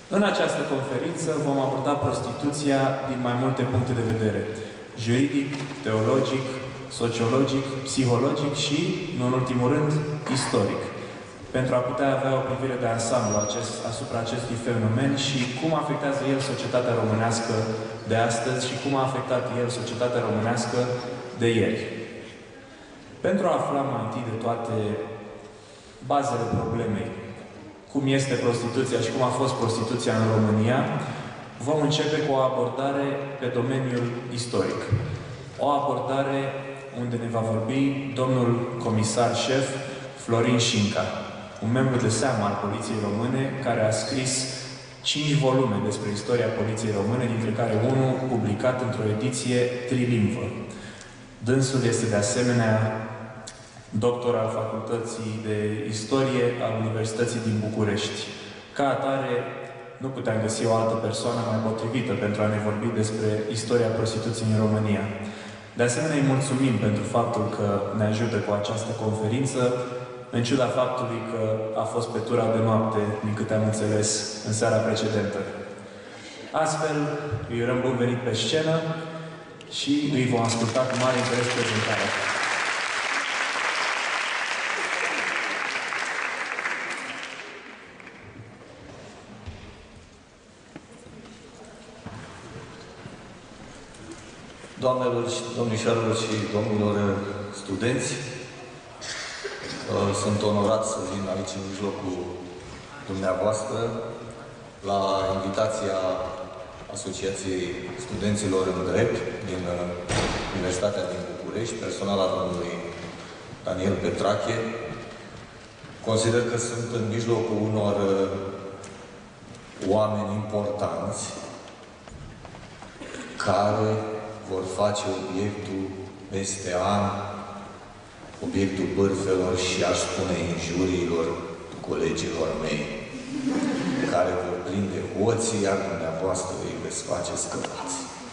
În această conferință vom aborda prostituția din mai multe puncte de vedere. Juridic, teologic, sociologic, psihologic și, nu în ultimul rând, istoric. Pentru a putea avea o privire de ansamblu asupra acestui fenomen și cum afectează el societatea românească de astăzi și cum a afectat el societatea românească de ieri. Pentru a afla mai întâi de toate bazele problemei, cum este prostituția și cum a fost prostituția în România, vom începe cu o abordare pe domeniul istoric. O abordare unde ne va vorbi domnul comisar șef Florin Șinca, un membru de seamă al Poliției Române, care a scris 5 volume despre istoria Poliției Române, dintre care unul publicat într-o ediție trilingvă. Dânsul este de asemenea doctor al Facultății de Istorie al Universității din București. Ca atare, nu puteam găsi o altă persoană mai potrivită pentru a ne vorbi despre istoria prostituției în România. De asemenea, îi mulțumim pentru faptul că ne ajută cu această conferință, în ciuda faptului că a fost pe tura de noapte, din câte am înțeles, în seara precedentă. Astfel, îi urăm bun venit pe scenă și îi vom asculta cu mare interes prezentarea. Doamnelor și domnișoarelor și domnilor studenți, sunt onorat să vin aici în mijlocul dumneavoastră la invitația Asociației Studenților în Drept din Universitatea din București, personal al domnului Daniel Petrache. Consider că sunt în mijlocul unor oameni importanți care vor face obiectul peste ani, obiectul bârfelor și, aș spune, injuriilor colegilor mei, care vor prinde hoții, iar dumneavoastră îi veți face scăpați.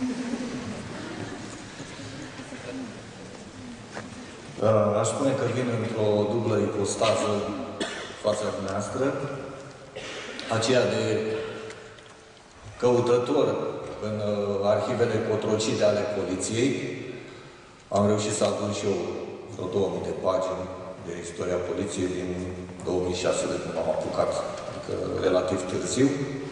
Aș spune că vin într-o dublă ipostază fața dumneavoastră, aceea de căutător în arhivele cotrocite ale Poliției. Am reușit să adun și eu vreo 2000 de pagini de istoria Poliției din 2006, de când am apucat, adică relativ târziu.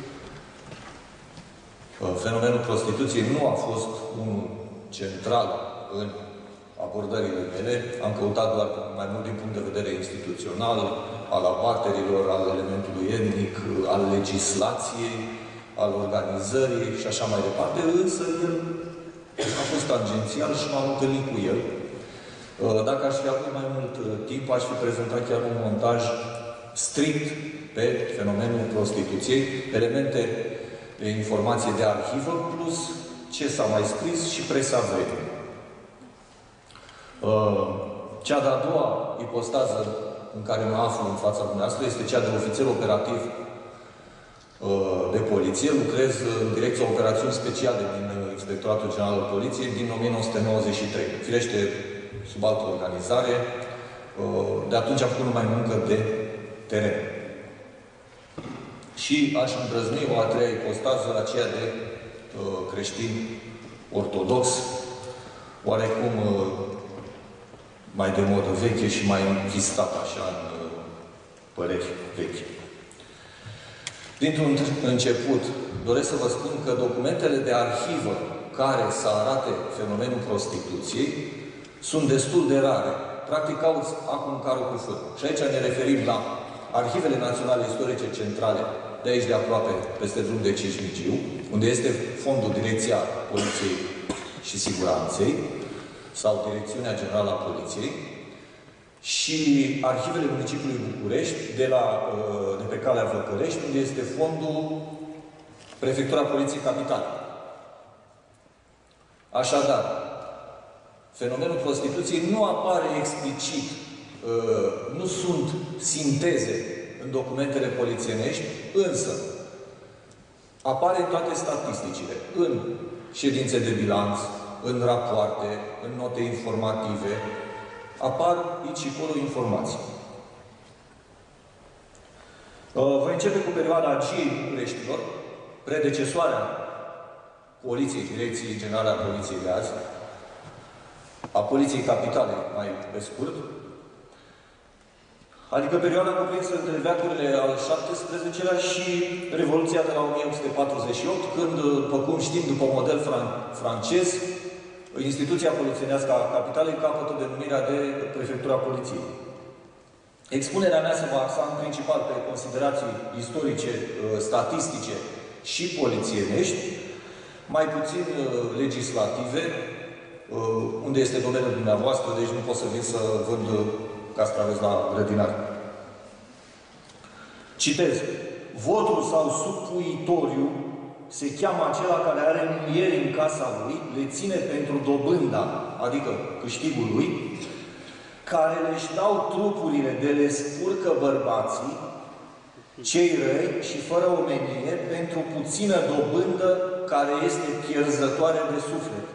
Fenomenul prostituției nu a fost unul central în abordările mele. Am căutat doar mai mult din punct de vedere instituțional, al abaterilor, al elementului etnic, al legislației, al organizării și așa mai departe, însă el a fost tangențial și m-am întâlnit cu el. Dacă aș fi avut mai mult timp, aș fi prezentat chiar un montaj strict pe fenomenul prostituției, elemente de informație de arhivă, plus ce s-a mai scris și presa veche. Cea de-a doua ipostază în care mă aflu în fața dumneavoastră este cea de ofițer operativ de poliție. Lucrez în Direcția Operațiuni Speciale din Inspectoratul General al Poliției din 1993. Firește, sub altă organizare. De atunci am făcut numai muncă de teren. Și aș îndrăzni o a treia ipostază, aceea de creștin ortodox, oarecum mai de modă veche și mai închistat așa în păreri vechi. Dintr-un început, doresc să vă spun că documentele de arhivă care să arate fenomenul prostituției sunt destul de rare. Practic au acum carul cu fân. Și aici ne referim la Arhivele Naționale Istorice Centrale, de aici de aproape, peste drum de Cismigiu, unde este fondul Direcția Poliției și Siguranței, sau Direcțiunea Generală a Poliției, și arhivele municipiului București, de pe calea Văcărești, unde este fondul Prefectura Poliției Capitale. Așadar, fenomenul prostituției nu apare explicit, nu sunt sinteze în documentele polițienești, însă apare în toate statisticile, în ședințe de bilanț, în rapoarte, în note informative, apar aici și acolo informații. Voi începe cu perioada Agiei Bucureștilor, predecesoarea Poliției, Direcției Generale a Poliției de azi, a Poliției Capitale, mai pe scurt, adică perioada cuprinsă între veacurile al XVII-lea și Revoluția de la 1848, când, după cum știm, după model francez, instituția polițienească a Capitalei capătă denumirea de Prefectura Poliției. Expunerea mea se va axa în principal pe considerații istorice, statistice și polițienești, mai puțin legislative, unde este domeniul dumneavoastră, deci nu pot să vin să vând castraveți la grădinar. Citez. Votul sau supuitoriu se cheamă acela care are muieri în casa lui, le ține pentru dobânda, adică câștigul lui, care le-și dau trupurile de le spurcă bărbații, cei răi și fără omenie, pentru puțină dobândă care este pierzătoare de suflet.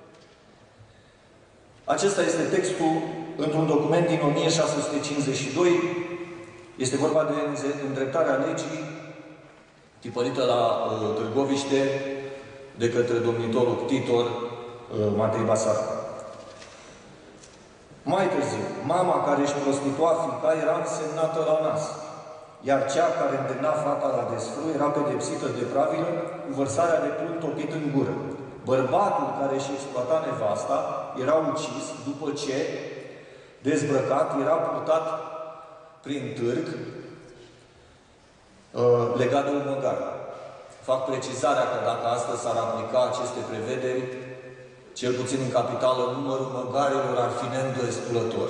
Acesta este textul într-un document din 1652. Este vorba de îndreptarea legii tipărită la Târgoviște de către domnitorul ctitor Matei Basar. Mai târziu, mama care își prostitua fiica era însemnată la nas, iar cea care îndemna fata la desfrâu era pedepsită de pravilă cu vărsarea de plumb topit în gură. Bărbatul care își exploata nevasta era ucis după ce, dezbrăcat, era purtat prin târg legat de un măgar. Fac precizarea că dacă astăzi s-ar aplica aceste prevederi, cel puțin în capitală, numărul măgarilor ar fi neîndestulător.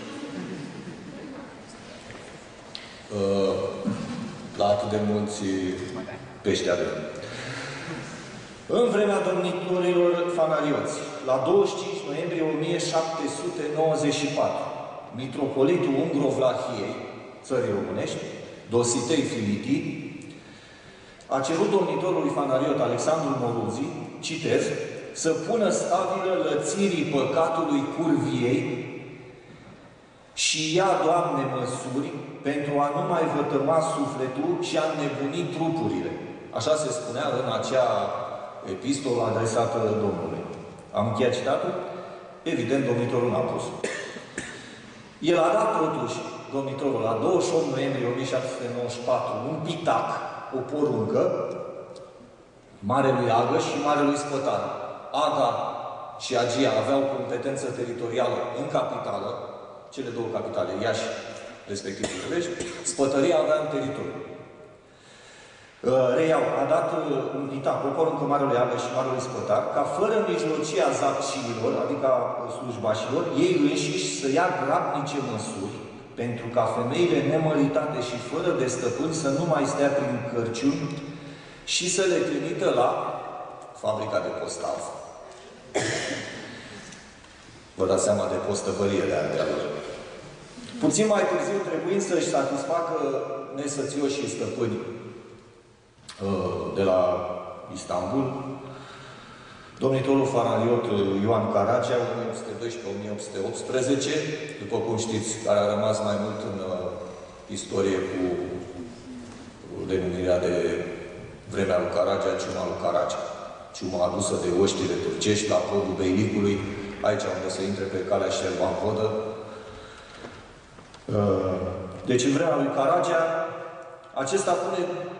La atât de mulți pești avem. În vremea domnitorilor fanarioți, la 25 noiembrie 1794, mitropolitul Ungro-Vlahiei, țării românești, Dositei Filitii, a cerut domnitorului fanariot Alexandru Moruzi, citez, să pună stabilă lățirii păcatului curviei și ia, Doamne, măsuri pentru a nu mai vătăma sufletul și a înnebuni trupurile. Așa se spunea în acea epistolă adresată Domnului. Am încheiat citatul? Evident, domnitorul n-a pus. El a dat totuși, domnitorul, la 28 noiembrie 1794, un pitac, o poruncă, Marelui Agă și Marelui Spătar. Aga și Agia aveau competență teritorială în capitală, cele două capitale, Iași, respectiv București, Spătăria avea în teritoriu. Reiau, a dat un pitac, o poruncă Marelui Agă și Marelui Spătar, ca fără mijlocia zapciilor, adică slujbașilor, ei înșiși să ia grabnice măsuri pentru ca femeile nemăritate și fără de stăpân să nu mai stea prin cărciuni și să le trimită la fabrica de postav. Vă dați seama de postăvărie de alea. Puțin mai târziu, trebuind să-și satisfacă nesățioșii stăpâni de la Istanbul, domnitorul fanariot Ioan Caragea, 1812-1818, după cum știți, care a rămas mai mult în istorie cu denumirea de vremea lui Caragea, ciuma lui Caragea. Ciuma adusă de oștile turcești la podul Beilicului, aici unde se intre pe calea Șerban-Vodă. Deci în vremea lui Caragea, acesta pune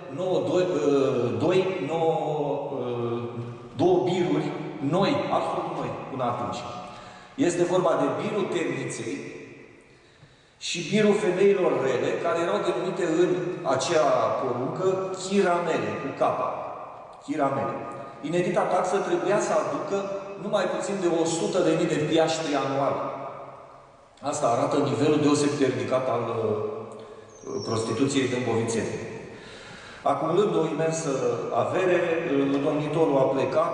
două biruri noi, absolut noi, până atunci. Este vorba de birul temniței și birul femeilor rele, care erau denumite în acea poruncă chiramele, cu capa. Chiramele. Inedita taxă trebuia să aducă numai puțin de 100.000 de piaștri anual. Asta arată nivelul deosebit de ridicat al prostituției dâmbovițene. Acumulând o imensă avere, domnitorul a plecat,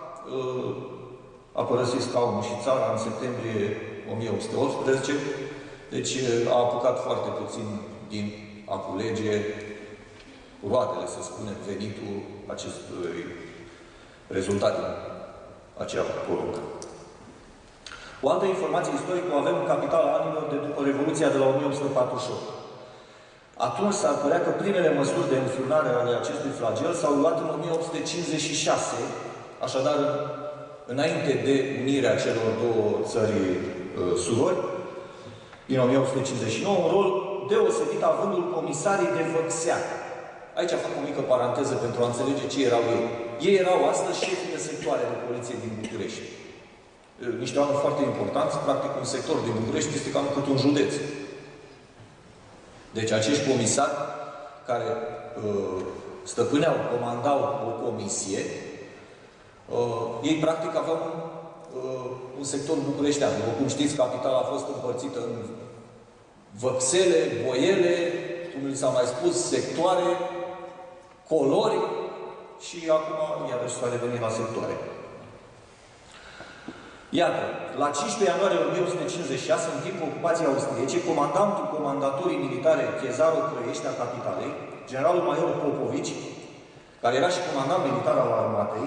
a părăsit scaunul și țara în septembrie 1818, deci a apucat foarte puțin din a culege roadele, să spunem, venitul acestui rezultat din acea poruncă. O altă informație istorică o avem în capitala anilor de după Revoluția de la 1848. Atunci s-ar părea că primele măsuri de înfrânare ale acestui flagel s-au luat în 1856, așadar înainte de unirea celor două țări surori, din 1859, un rol deosebit avândul comisarii de văxea. Aici fac o mică paranteză pentru a înțelege ce erau ei. Ei erau astăzi șefii de sectoare de poliție din București. Niște oameni foarte importanți, practic un sector din București este cam cât un județ. Deci acești comisari care stăpâneau, comandau o comisie, ei practic aveau un sector bucureștean. După cum știți, capitala a fost împărțită în văxele, boiele, cum li s-a mai spus, sectoare, colori și acum, iarăși, s-a revenit la sectoare. Iată, la 15 ianuarie 1856, în timpul ocupației austriece, comandantul comandaturii militare Chezaro Crăiești a capitalei, generalul major Popovici, care era și comandant militar al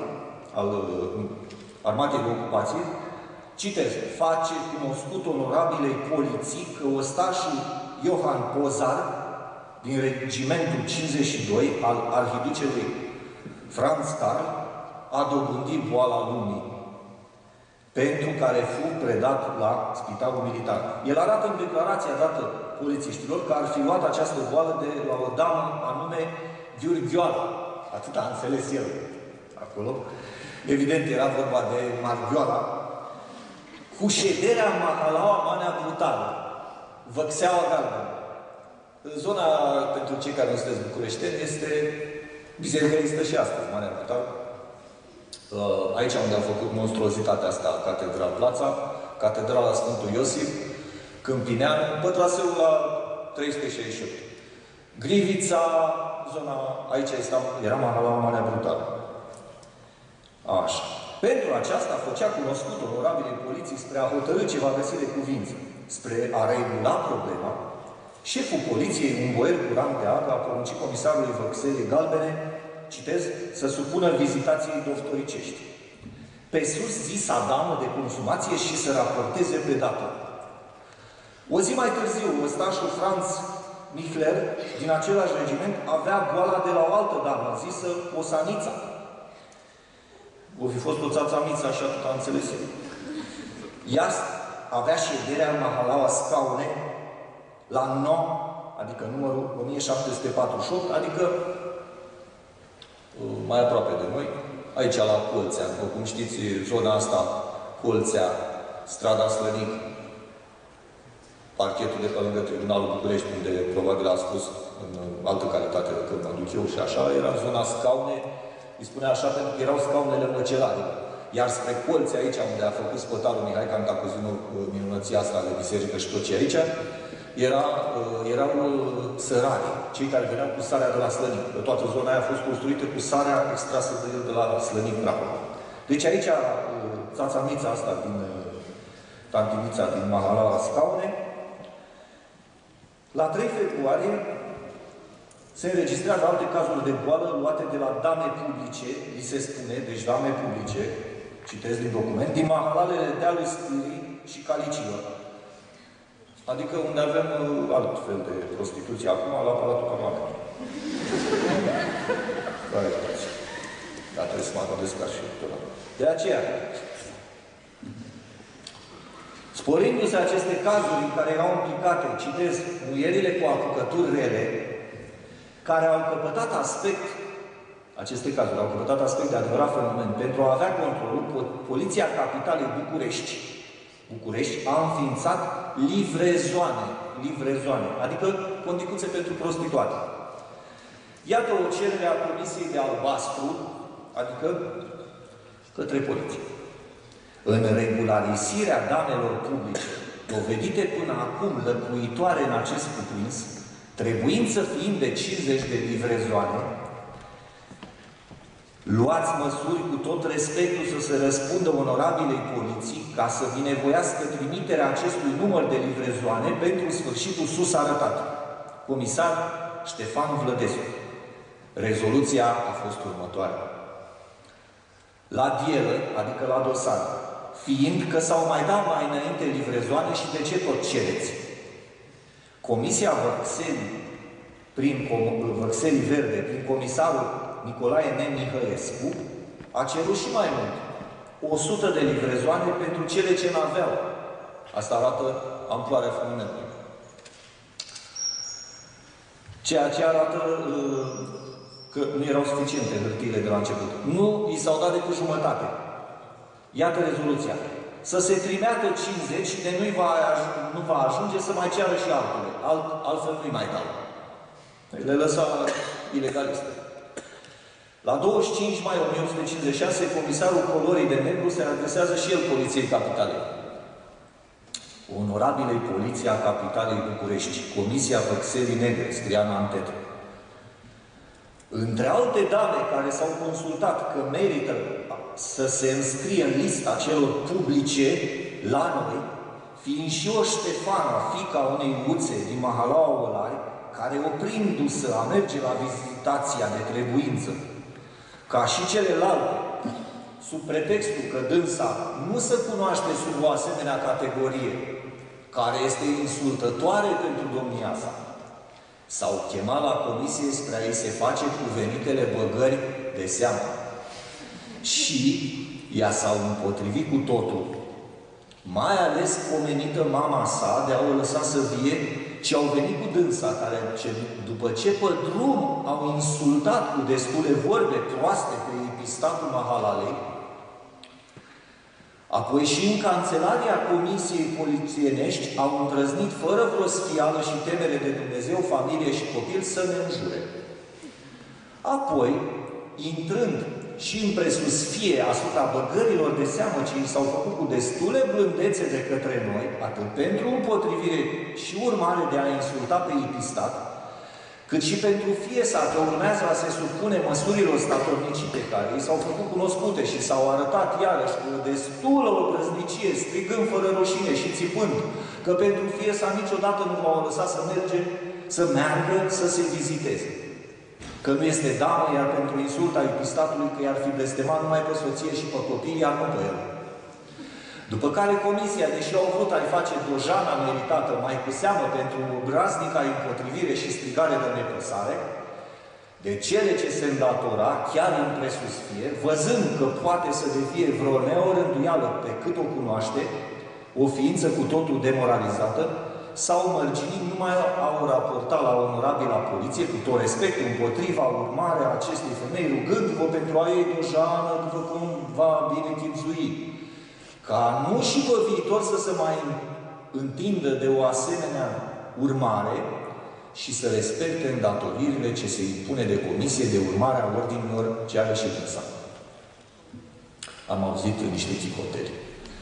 armatei de ocupație, citez, face cunoscut onorabilei poliții că ostașul Iohan Pozar, din regimentul 52 al arhiducelui Franz Karl, a dobândit boala lumii, pentru care fu predat la spitalul militar. El arată în declarația dată polițiștilor că ar fi luat această boală de la o damă anume Gheorgheoara. Atât a înțeles el acolo. Evident, era vorba de Marghioara, cu șederea Mahalaua Manea Brutală, văxeaua galbenă. Zona, pentru cei care nu sunteți bucureșteni, este biserica există și astăzi, Manea Brutală. Aici unde au făcut monstruozitatea asta, Catedral Plața, Catedrala Sfântul Iosif, Câmpinean, pe traseul la 368. Grivița, zona, aici era Mahalaua Manea Brutală. Așa. Pentru aceasta făcea cunoscut onorabile poliții spre a hotărâ ce va găsi de cuvință. Spre a regula problema, șeful poliției, un boier cu rang de agă, a poruncit comisarului văxelei galbene, citez, să supună vizitației doftoricești. Pe sus zisa damă de consumație și să raporteze pe dată. O zi mai târziu, ostașul Franz Michler, din același regiment, avea boala de la o altă damă, zisă Osanița. O fi fost o țațamița și atât a înțeles el. Ea avea șederea în Mahalaua Scaune la 9, adică numărul 1748, adică mai aproape de noi, aici la Colțea. După cum știți, zona asta, Colțea, strada Slănic, parchetul de pe lângă Tribunalul București, unde probabil a spus în altă calitate decât mă duc eu și așa, era zona Scaune. Îi spunea așa pentru că erau scaunele măcelare. Iar spre Colțe, aici, unde a făcut spătarul Mihai Cantacuzinu minunăția asta de biserică și tot ce aici, erau sărari, cei care veneau cu sarea de la Slănic. Că toată zona aia a fost construită cu sarea extrasă de la Slănic Brahma. Deci aici, țațamița asta din Tantimița din Mahalaua Scaune, la 3 februarie, se înregistrează alte cazuri de boală luate de la dame publice, li se spune, deci dame publice, citesc din document, din mahalalele dealului Stârii și Calicilor. Adică unde avem alt fel de prostituție acum, la Palatul Parlamentului. Care faci? Dar trebuie să mă gândesc ca și tot. De aceea, sporindu-se aceste cazuri în care erau implicate, citez, muierile cu apucături rele, care au căpătat aspect, aceste cazuri au căpătat aspect de adevărat fenomen, pentru a avea controlul, Poliția Capitalei București a înființat livrezoane, adică condicuțe pentru prostituate. Iată o cerere a Comisiei de Albastru, adică către poliție. În regularizarea damelor publice, dovedite până acum lăcuitoare în acest cuprins, trebuință fiind de 50 de livrezoane, luați măsuri cu tot respectul să se răspundă onorabilei poliții ca să binevoiască trimiterea acestui număr de livrezoane pentru sfârșitul sus arătat. Comisar Ștefan Vlădescu. Rezoluția a fost următoarea. La dielă, adică la dosar, fiind că s-au mai dat mai înainte livrezoane și de ce tot cereți? Comisia Văxelii prin Văxelii Verde, prin comisarul Nicolae Nemihăescu, a cerut și mai mult. 100 de livrezoane pentru cele ce n-aveau. Asta arată amploarea fenomenului. Ceea ce arată că nu erau suficiente hârtiile de la început. Nu i s-au dat decât jumătate. Iată rezoluția. Să se trimeată 50 și de nu va ajunge să mai ceară și altele. Altfel nu-i mai dau. Le lăsa ilegaliste. La 25 mai 1856, comisarul Colorii de Negru se adresează și el Poliției Capitalei. Onorabilei Poliția Capitalei București, Comisia Văxelii Negre, scria în antetă. Între alte dame care s-au consultat că merită să se înscrie în lista celor publice la noi, fiind și o Ștefana, fiica unei uțe din Mahalaua Olari, care oprindu-se a merge la vizitația de trebuință, ca și celelalte, sub pretextul că dânsa nu se cunoaște sub o asemenea categorie, care este insultătoare pentru domnia sa, s-au chemat la comisie spre a-i se face cuvenitele băgări de seamă. Și ea s-au împotrivit cu totul, mai ales pomenită mama sa de a o lăsa să vie, ci au venit cu dânsa, care după ce pe drum au insultat cu destule vorbe proaste pe epistatul Mahalalei, apoi și în cancelaria Comisiei Polițienești au îndrăznit fără vreo sfială și temere de Dumnezeu, familie și copil să ne înjure. Apoi, intrând și în presusfie asupra băgărilor de seamă ce i s-au făcut cu destule blândețe de către noi, atât pentru împotrivire și urmare de a insulta pe epistat, cât și pentru fie sa că urmează a se supune măsurilor statornicite care i s-au făcut cunoscute și s-au arătat iarăși cu destulă o brăznicie, strigând fără rușine și țipând că pentru fie sa niciodată nu v-au lăsat să meargă să se viziteze. Că nu este damă, iar pentru insulta epistatului că i-ar fi blestemat numai pe soție și pe copii, iar nu pe el. După care comisia, deși au vrut a-i face dojana meritată mai cu seamă pentru obraznica împotrivire și strigare de nepăsare, de cele ce se îndatora, chiar în presusfie, văzând că poate să devie vreo neorânduială pe cât o cunoaște, o ființă cu totul demoralizată, s-au mărginit, numai au raportat la onorabila poliție, cu tot respectul împotriva urmare a acestei femei, rugându-vă pentru a ei dojană, după cum va bine chipzui, ca nu și pe viitor să se mai întindă de o asemenea urmare și să respecte îndatoririle ce se impune de comisie de urmare a ordinilor ce are și dânsa. Am auzit niște chicoteri.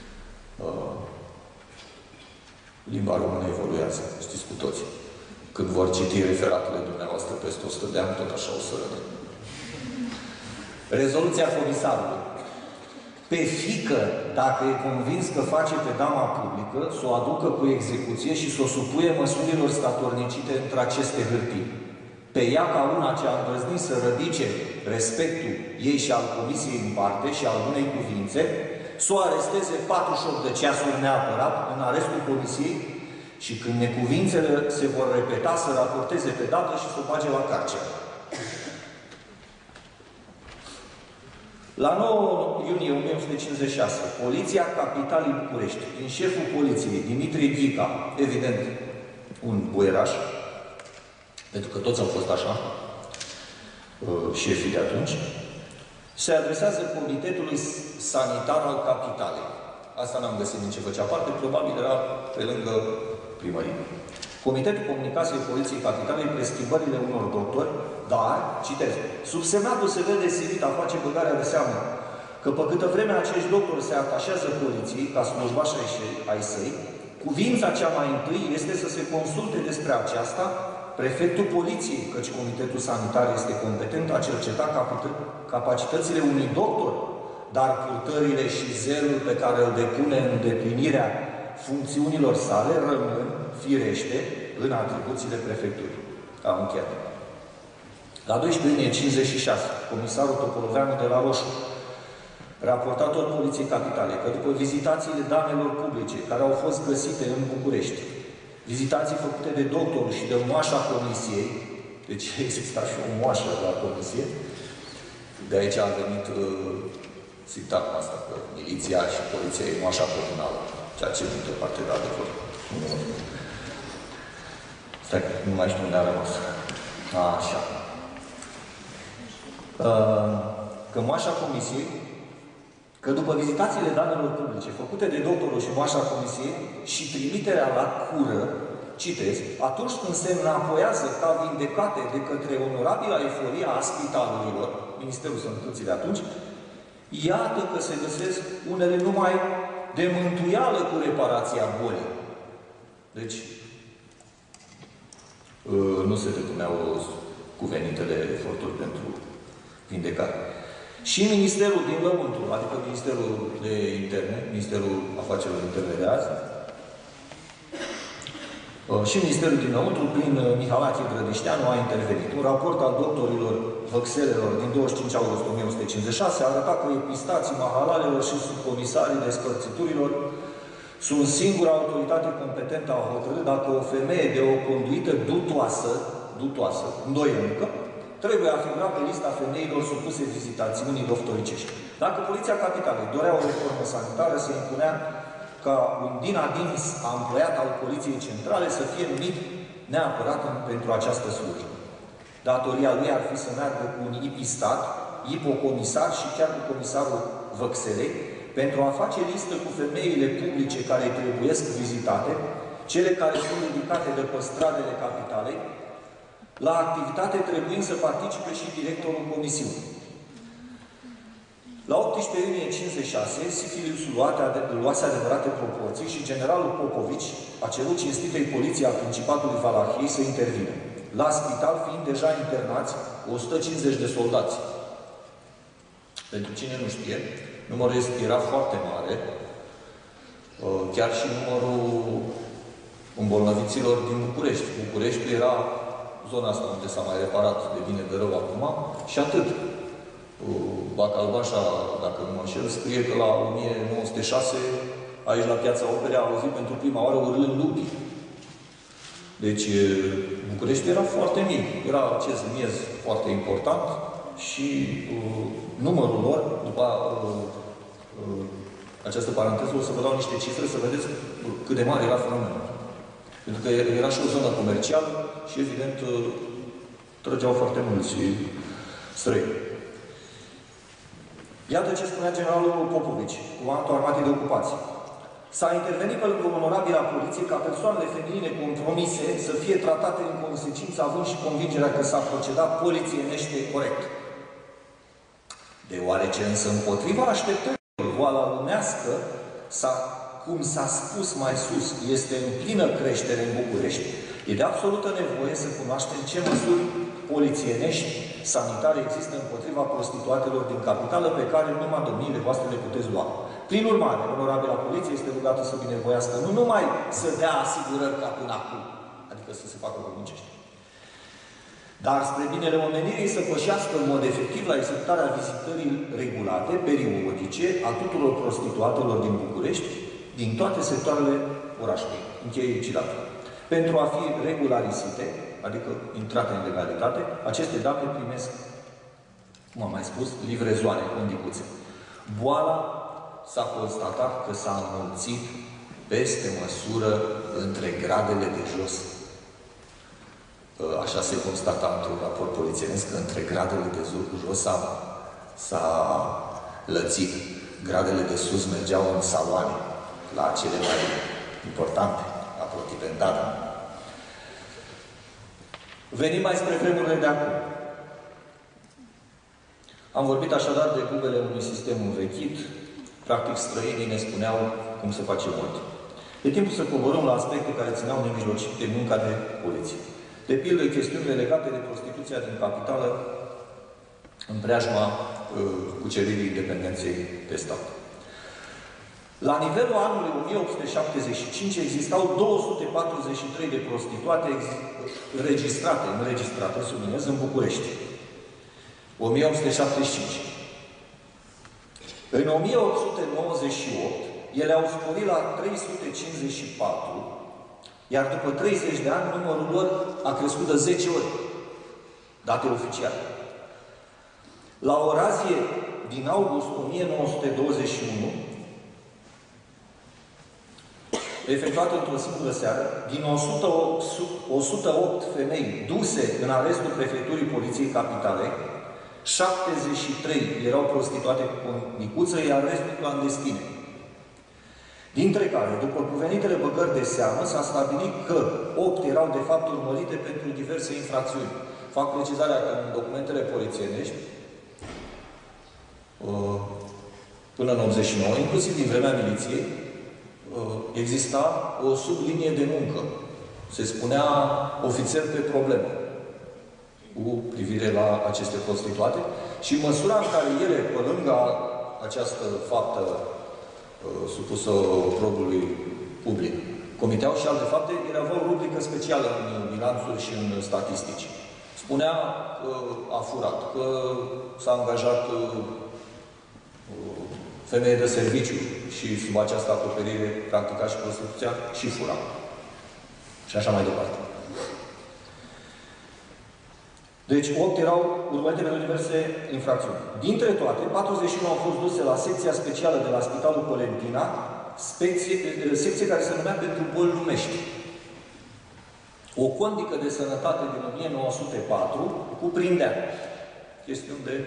Limba română evoluează, știți cu toții. Când vor citi referatele dumneavoastră peste 100 de ani, tot așa o să rădă. Rezoluția comisarului. Pe fiică, dacă e convins că face pe dama publică, să o aducă cu execuție și să o supuie măsurilor statornicite între aceste hârtii. Pe ea, ca una ce a îndrăznit să rădice respectul ei și al comisiei în parte și al unei cuvințe, să o aresteze 48 de ceasuri neapărat în arestul comisiei și când necuvințele se vor repeta, să raporteze pe dată și să o bage la carceră. La 9 iunie 1956, Poliția Capitalei București, din șeful poliției, Dimitrie Ghica, evident, un boieraș, pentru că toți au fost așa, șefii de atunci, se adresează Comitetului Sanitar al Capitalei. Asta n-am găsit din ce făcea parte, probabil era pe lângă primărie. Comitetul Comunicației Poliției Capitalei prescribările unor doctori, dar, citez, subsemnatul se vede silit a face băgarea de seamă că pe câtă vreme acești doctori se atașează poliției ca slujbași ai săi, cuvința cea mai întâi este să se consulte despre aceasta prefectul poliției, căci Comitetul Sanitar este competent a cerceta capacitățile unui doctor, dar purtările și zelul pe care îl depune în îndeplinirea funcțiunilor sale rămân, firește, în atribuțiile prefecturii. Am încheiat. La 12 iunie 56, comisarul Topoloveanu de la Roșu, raportator Poliției Capitale, că după vizitațiile damelor publice care au fost găsite în București, vizitații făcute de doctorul și de moașa comisiei, Deci exista și o moașă la comisie. De aici a venit sintagma asta, că miliția și poliția e moașa comunală. Ceea ce, într-o parte, de adevăr. Stai, nu mai știu unde a rămas. Așa. Că moașa comisiei, că după vizitațiile datelor publice făcute de doctorul și moașa comisiei și trimiterea la cură, citez, atunci când se înapoiază ca vindecate de către onorabila eforia a spitalurilor, Ministerul Sănătății de atunci, iată că se găsesc unele numai de mântuială cu reparația bolii. Deci, nu se depuneau cuvenitele eforturi pentru vindecare. Și Ministerul din lăuntru, adică Ministerul de Interne, Ministerul Afacerilor Interne de azi, și Ministerul din lăuntru, prin Mihalache Drădișteanu, a intervenit. Un raport al doctorilor văxelelor din 25 august 1956 a arătat că epistații mahalalelor și subcomisarii despărțiturilor sunt singura autoritate competentă a hotărât dacă o femeie de o conduită dutoasă, îndoielnică, trebuie a figura pe lista femeilor supuse vizitațiunii doctoricești. Dacă Poliția Capitalei dorea o reformă sanitară, se impunea ca un din adins emploiat al Poliției Centrale să fie numit neapărat pentru această slujbă. Datoria lui ar fi să meargă cu un ipistat, ipocomisar și chiar cu comisarul văxelei, pentru a face listă cu femeile publice care trebuiesc vizitate, cele care sunt dedicate de pe stradele capitalei, la activitate trebuind să participe și directorul comisiunii. La 18 iunie 56, sifilisul luase adevărate proporții și generalul Popovici a cerut cinstitei poliției a Principatului Valahiei să intervină. La spital fiind deja internați 150 de soldați. Pentru cine nu știe, numărul era foarte mare, chiar și numărul îmbolnăviților din București. Bucureștiul era zona asta unde s-a mai reparat de bine de rău acum și atât. Bacalbașa, dacă nu mă înșel, scrie că la 1906, aici la Piața Operei, a auzit pentru prima oară urlând lupii. Deci, București era foarte mic. Era acest miez foarte important și numărul lor, după această paranteză, o să vă dau niște cifre să vedeți cât de mare era fenomenul. Pentru că era și o zonă comercială și, evident, trăgeau foarte mulți străini. Iată ce spunea generalul Popovici, comandantul armatei de ocupație. S-a intervenit pe lângă onorabila poliție ca persoanele feminine compromise să fie tratate în consecință, având și convingerea că s-a procedat polițienește corect. Deoarece însă împotriva așteptărilor, voala lumească, cum s-a spus mai sus, este în plină creștere în București. E de absolută nevoie să cunoaștem ce măsuri polițienești, sanitare există împotriva prostituatelor din capitală, pe care numai domniile voastre le puteți lua. Prin urmare, onorabila poliție este rugată să binevoiască nu numai să dea asigurări ca până acum, adică să se facă cum muncește, dar spre binele omenirii să pășească în mod efectiv la executarea vizitării regulate, periodice, a tuturor prostituatelor din București, din toate sectoarele orașului. Încheie citatul. Pentru a fi regularisite, adică intrate în legalitate, aceste date primesc, cum am mai spus, livrezoane, condicuțe. Boala s-a constatat că s-a înmulțit peste măsură între gradele de jos. Așa se constata într-un raport polițienesc că între gradele de jos s-a lățit. Gradele de sus mergeau în saloane, la cele mai importante, la Protivendana. Venim mai spre vremurile de acum. Am vorbit așadar de gubele unui sistem învechit. Practic, străinii ne spuneau cum se face mult. E timpul să coborâm la aspecte care țineau nemijlocit de munca de poliție. De pildă, chestiunile legate de prostituția din capitală în preajma cuceririi independenței de stat. La nivelul anului 1875 existau 243 de prostituate înregistrate, subliniez, în București. 1875. În 1898, ele au sporit la 354, iar după 30 de ani, numărul lor a crescut de 10 ori. date oficiale. La o razie din august 1921, efectuată într-o singură seară, din 108 femei duse în arestul prefecturii Poliției Capitale, 73 erau prostituate cu condicuță, iar restul clandestine. Dintre care, după cuvenitele băgări de seamă, s-a stabilit că 8 erau de fapt urmărite pentru diverse infracțiuni. Fac precizarea că în documentele polițienești, până în 89, inclusiv din vremea miliției, exista o sublinie de muncă. Se spunea ofițer pe problemă cu privire la aceste prostituate și în măsura în care ele, pe lângă această faptă supusă probului public, comiteau și alte fapte, ele aveau o rubrică specială în bilanțuri și în statistici. Spunea că a furat, că s-a angajat femeie de serviciu și sub această acoperire practica și prostituția și fura. Și așa mai departe. Deci 8 erau urmărite pentru diverse infracțiuni. Dintre toate, 41 au fost duse la secția specială de la Spitalul Colentina, secție care se numea pentru boli lumești. O condică de sănătate din 1904 cuprindea chestiuni de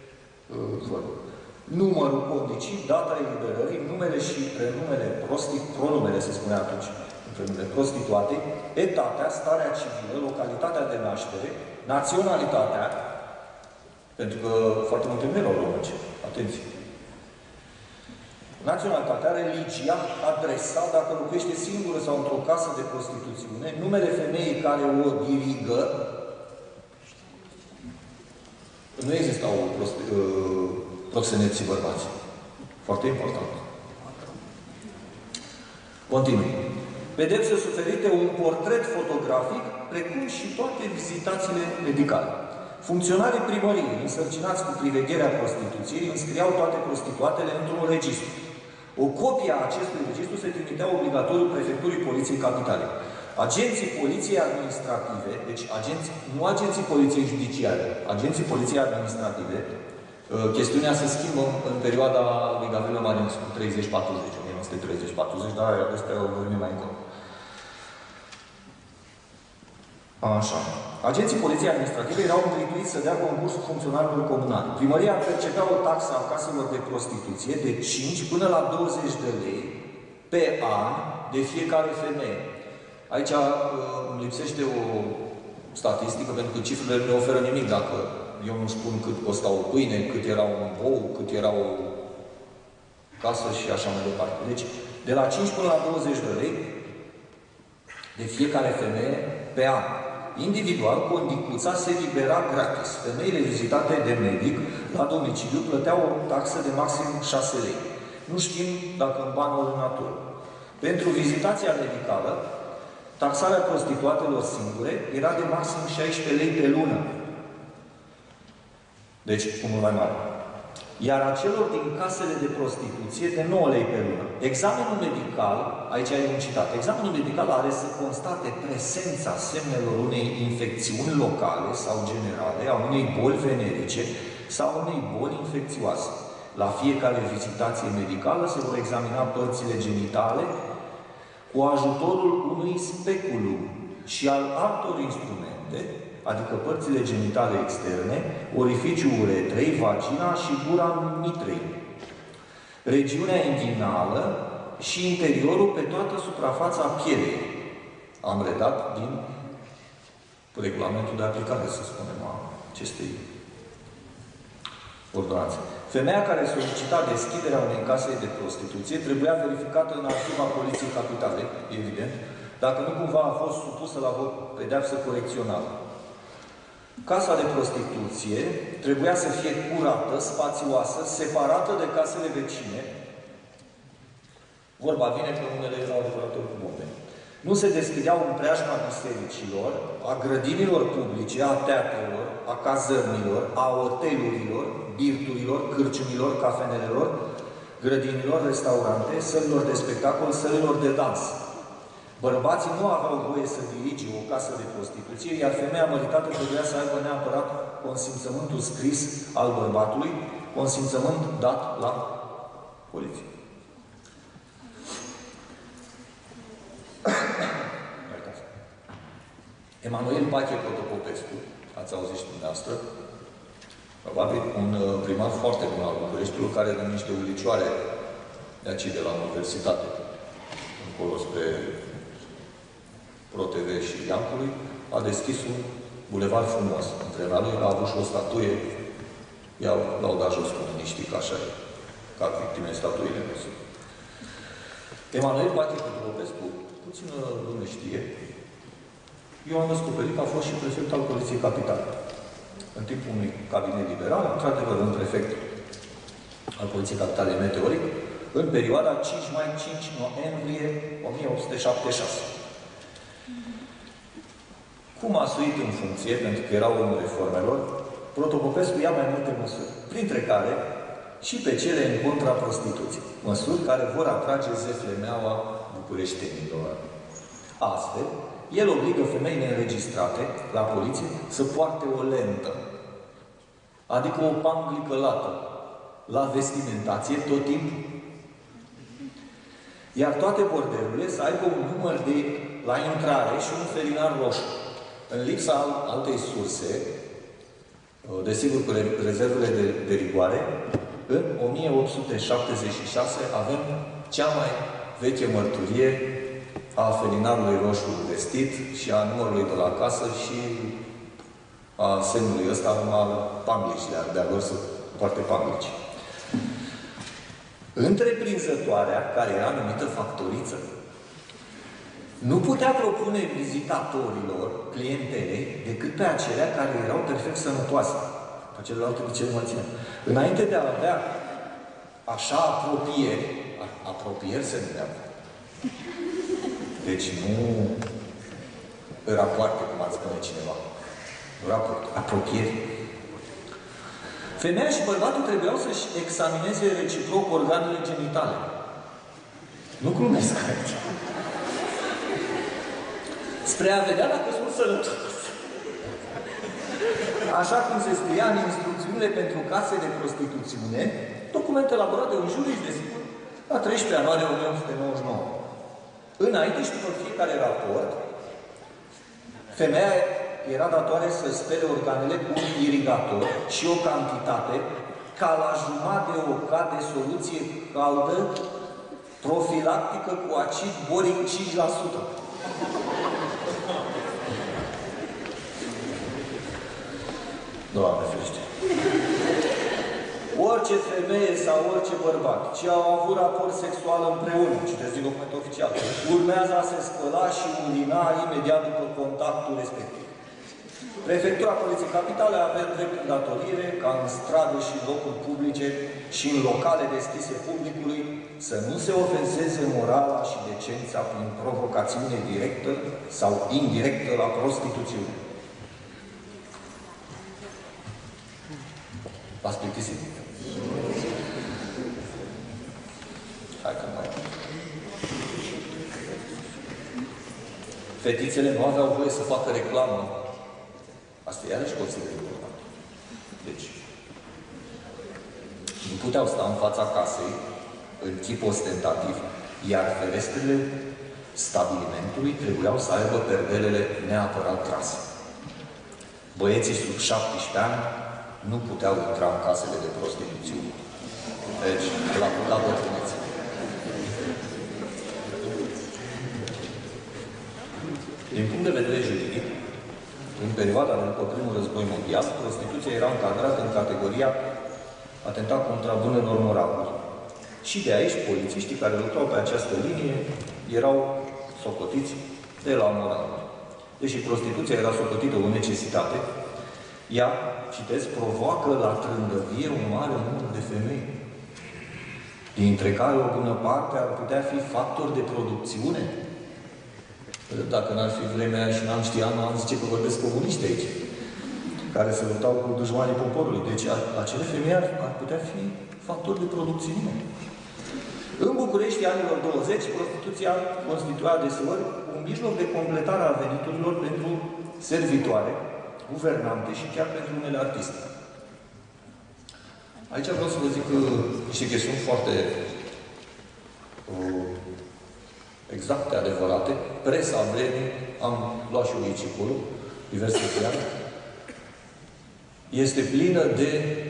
numărul condicii, data eliberării, numele și prenumele pronumele, se spunea atunci, prenumele prostituate, etatea, starea civilă, localitatea de naștere, naționalitatea, pentru că foarte multe nu erau români, atenție. Naționalitatea, religia, adresa, dacă locuiește singură sau într-o casă de prostituțiune, numele femeii care o dirigă. Nu existau proxeneții bărbați. Foarte important. Continui. Pedepse suferite, un portret fotografic, precum și toate vizitațiile medicale. Funcționarii primăriei, însărcinați cu privegherea prostituției, înscriau toate prostituatele într-un registru. O copie a acestui registru se trimitea obligatoriu prefecturii Poliției Capitale. Agenții Poliției Administrative, deci nu agenții Poliției Judiciare, agenții Poliției Administrative, chestiunea se schimbă în perioada lui Gavrilo Marinescu, 30-40, 1930-40, dar astea o vorbim mai încolo. Așa. Agenții Poliției Administrative erau îngrituiți să dea concurs funcționarilor comunali. Primăria percepea o taxă a caselor de prostituție de 5 până la 20 de lei pe an de fiecare femeie. Aici îmi lipsește o statistică, pentru că cifrele nu ne oferă nimic dacă eu nu spun cât costa o pâine, cât era un bou, cât era o casă și așa mai departe. Deci, de la 5 până la 20 de lei de fiecare femeie pe an. Individual, condicuța se libera gratis. Femeile vizitate de medic la domiciliu plăteau o taxă de maxim 6 lei. Nu știm dacă în bani ori în natură. Pentru vizitația medicală, taxarea prostituatelor singure era de maxim 16 lei pe lună. Deci, unul mai mare. Iar a celor din casele de prostituție de 9 lei pe lună. Examenul medical, aici e un citat, examenul medical are să constate prezența semnelor unei infecțiuni locale sau generale, a unei boli venerice sau unei boli infecțioase. La fiecare vizitație medicală se vor examina părțile genitale cu ajutorul unui speculum și al altor instrumente, adică părțile genitale externe, orificiul uretrei, vagina și gura mitrei, regiunea inghinală și interiorul pe toată suprafața pielei. Am redat din regulamentul de aplicare, să spunem, a acestei ordonanțe. Femeia care solicita deschiderea unei case de prostituție trebuia verificată în arhiva Poliției Capitale, evident, dacă nu cumva a fost supusă la o pedeapsă corecțională. Casa de prostituție trebuia să fie curată, spațioasă, separată de casele vecine. Vorba vine că unele erau adevărate cu bombe. Nu se deschideau în preajma bisericilor, a grădinilor publice, a teatrelor, a cazărnilor, a hotelurilor, birturilor, cârciumilor, cafenelelor, grădinilor, restaurante, sălilor de spectacol, sălilor de dans. Bărbații nu aveau voie să dirige o casă de prostituție, iar femeia măritată trebuia să aibă neapărat consimțământul scris al bărbatului, consimțământ dat la poliție. Emanuel Pache Protopopescu, ați auzit și dumneavoastră, probabil un primar foarte bun al Bucureștiului, care în niște ulicioare de aici, de la Universitate, încolo spre ProTV și Iancului, a deschis un bulevard frumos. Între lui a avut și o statuie, l-au dat jos cu miniștri, că așa e, ca victime statuile noastre. Emanuel Pache Protopopescu, puțină lume știe, eu am descoperit că a fost și prefect al Poliției Capitale. În timpul unui cabinet liberal, într-adevăr, un prefect al Poliției Capitale meteoric, în perioada 5 mai-5 noiembrie 1876. Cum a suit în funcție, pentru că era omul reformelor, Protopopescu ia mai multe măsuri, printre care și pe cele în contra prostituției. Măsuri care vor atrage zeflemeaua bucureștenilor. Astfel, el obligă femeile înregistrate la poliție să poarte o lentă, adică o panglică lată, la vestimentație tot timpul. Iar toate bordelurile să aibă un număr de la intrare și un felinar roșu. În lipsa altei surse, desigur cu rezervele de rigoare, în 1876 avem cea mai veche mărturie a felinarului roșu vestit și a numărului de la casă și a semnului ăsta al panglicilor, de-a lor să poarte panglici. Întreprinzătoarea, care era numită factoriță, nu putea propune vizitatorilor, clientelei, decât pe acelea care erau perfect sănătoase. Pe celelalte de cele mai ține. Înainte de a avea așa apropieri se numeau. Deci nu rapoarte, cum ar spune cineva. Apropieri. Femeia și bărbatul trebuiau să-și examineze reciproc organele genitale. Nu glumesc aici. Spre a vedea dacă sunt sănătoase. Așa cum se scria în instrucțiunile pentru case de prostituțiune, documente elaborate de un jurist, desigur, la 13 ianuarie 1999. Înainte și după fiecare raport, femeia era datoare să spele organele cu un irigator și o cantitate ca la jumătate de o cad de soluție caldă profilactică cu acid boric 5%. Doamne ferește! Orice femeie sau orice bărbat ce au avut raport sexual împreună, citesc din document oficial, urmează a se spăla și urina imediat după contactul respectiv. Prefectura Poliției Capitale avea drept îndatorire ca în stradă și în locuri publice și în locale deschise publicului să nu se ofenseze morala și decența prin provocațiune directă sau indirectă la prostituțiune. V-ați plictisit? Hai că mai. Fetițele nu aveau voie să facă reclamă. Asta iarăși consider important. Deci, nu puteau sta în fața casei în chip ostentativ, iar ferestrele stabilimentului trebuiau să aibă perdelele neapărat trase. Băieții sub 17 ani nu puteau intra în casele de prostituțiune. Deci, la bătrânețe. Din punct de vedere juridic, în perioada de după primul război mondial, prostituția era încadrată în categoria atentat contra bunelor morale. Și de aici, polițiștii care lucrau pe această linie erau socotiți de la morală. Deși prostituția era socotită o necesitate, ea, citesc, provoacă la trândăvie un mare număr de femei, dintre care o bună parte ar putea fi factor de producțiune. Dacă n-ar fi vremea și n-am știa, nu am zice că vorbesc comuniști aici, care se luptau cu dușmanii poporului. Deci acele femei ar putea fi factor de producțiune. În București, anilor 20, prostituția constituia deseori un un mijloc de completare a veniturilor pentru servitoare, guvernante și chiar pentru unele artiste. Aici vreau să vă zic niște chestiuni foarte exacte, adevărate. Presa vremii, am luat și eu aici acolo, diverse ziare, este plină de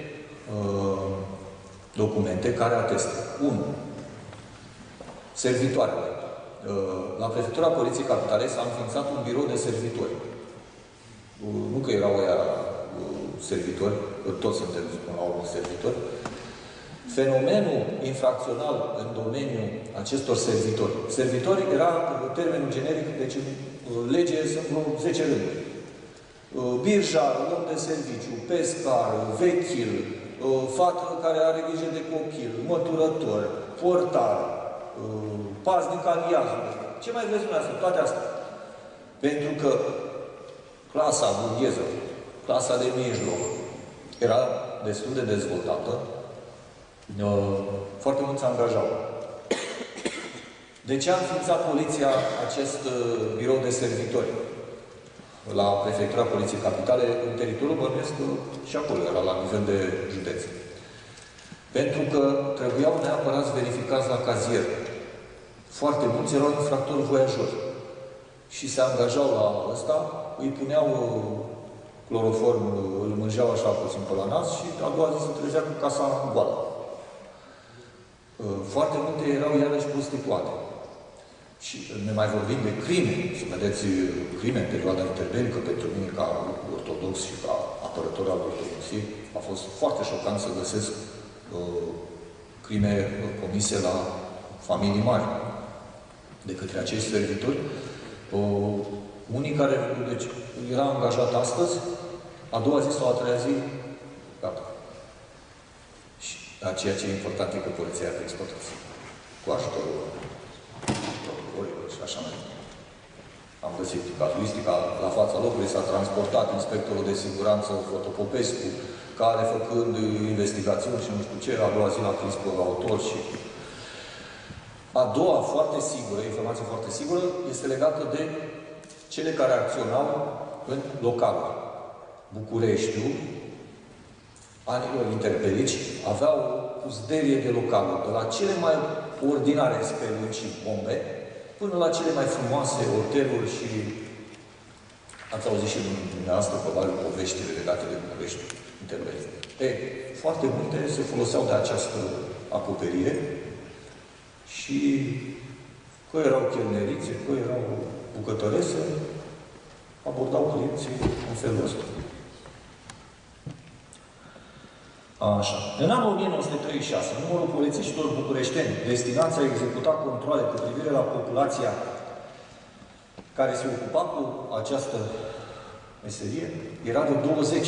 documente care atestă. 1. Servitoarele. La Prefectura Poliției Capitale s-a înființat un birou de servitori. Nu că erau ăia servitori, că toți suntem, până la urmă, servitori. Fenomenul infracțional în domeniul acestor servitori. Servitori era termenul generic, deci în lege sunt vreo 10 rânduri. Birjar, om de serviciu, pescar, vechil, fată care are grijă de copil, măturător, portar, paznic al iazului. Ce mai vreți dumneavoastră? Toate astea. Pentru că clasa burgheză, clasa de mijloc, era destul de dezvoltată, foarte mulți angajau. De ce a înființat poliția acest birou de servitori? La Prefectura Poliției Capitale, în teritoriul bănuiesc și acolo era la nivel de județ. Pentru că trebuiau neapărat verificați la cazier. Foarte mulți erau infractori voiajori. Și se angajau la ăsta, îi puneau cloroform, îl mângeau așa puțin pe la nas și a doua zi se trezea cu casa goală. Foarte multe erau iarăși prostituate. Și ne mai vorbim de crime. Să vedeți crime în perioada interbelică, pentru mine ca ortodox și ca apărător al ortodoxiei, a fost foarte șocant să găsesc crime comise la familii mari de către acești servitori. Unii care, deci, era angajat astăzi, a doua zi sau a treia zi, gata. Și ceea ce e important e că poliția a exploatație cu ajutorul procurorilor și așa mai departe. Am găsit cazuistica la fața locului, s-a transportat inspectorul de siguranță Fotopopescu, care, făcând investigațiuni și nu știu ce, a doua zi l-a prins pe autor și... A doua, foarte sigură, informație foarte sigură, este legată de cele care acționau în localuri. Bucureștiul, anilor interbelici, aveau o puzderie de localuri, de la cele mai ordinare speluri și bombe, până la cele mai frumoase hoteluri și... Ați auzit și dumneavoastră, probabil, poveștile legate de București interbelici. Foarte multe se foloseau de această acoperire și că erau chelnerițe, că erau bucătărese, abordau clienții în felul ăsta. Așa. În anul 1936, numărul polițiștilor bucureșteni destinați a executa controale cu privire la populația care se ocupa cu această meserie era de 20.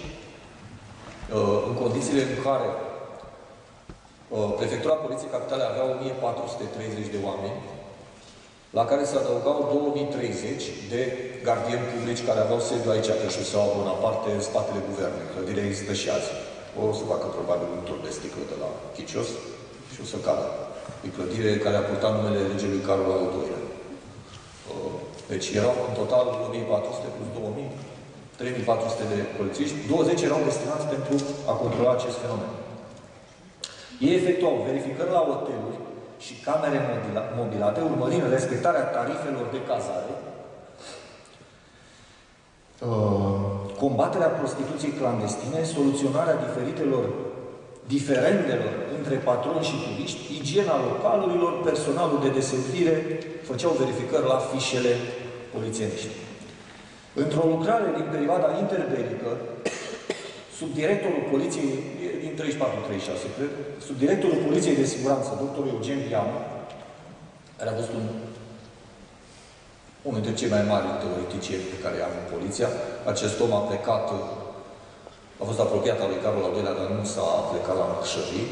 În condițiile în care Prefectura Poliției Capitale avea 1430 de oameni, la care se adăugau 2030 de gardieni publici care aveau sediu aici, pe șoseaua Bonaparte, în spatele guvernului. Clădirea există și azi. O să facă probabil un tur de sticlă de la Chicios și o să cadă. E clădire care a purtat numele regelui Carol al II-lea. Deci erau în total 1400 plus 2000, 3400 de polițiști, 20 erau destinați pentru a controla acest fenomen. Ei efectuau verificări la hoteluri și camere mobilate, urmărind respectarea tarifelor de cazare, combaterea prostituției clandestine, soluționarea diferendelor între patroni și turiști, igiena localurilor, personalul de deservire, făceau verificări la fișele polițienești. Într-o lucrare din perioada interbelică, subdirectorul poliției, din 34-36, cred, subdirectorul Poliției de Siguranță, dr. Eugen Vianu, care a fost unul dintre cei mai mari teoreticieni pe care i-am în poliția. Acest om a plecat, a fost apropiat al lui Carol al II-lea, dar nu s-a plecat la Mărșăvii.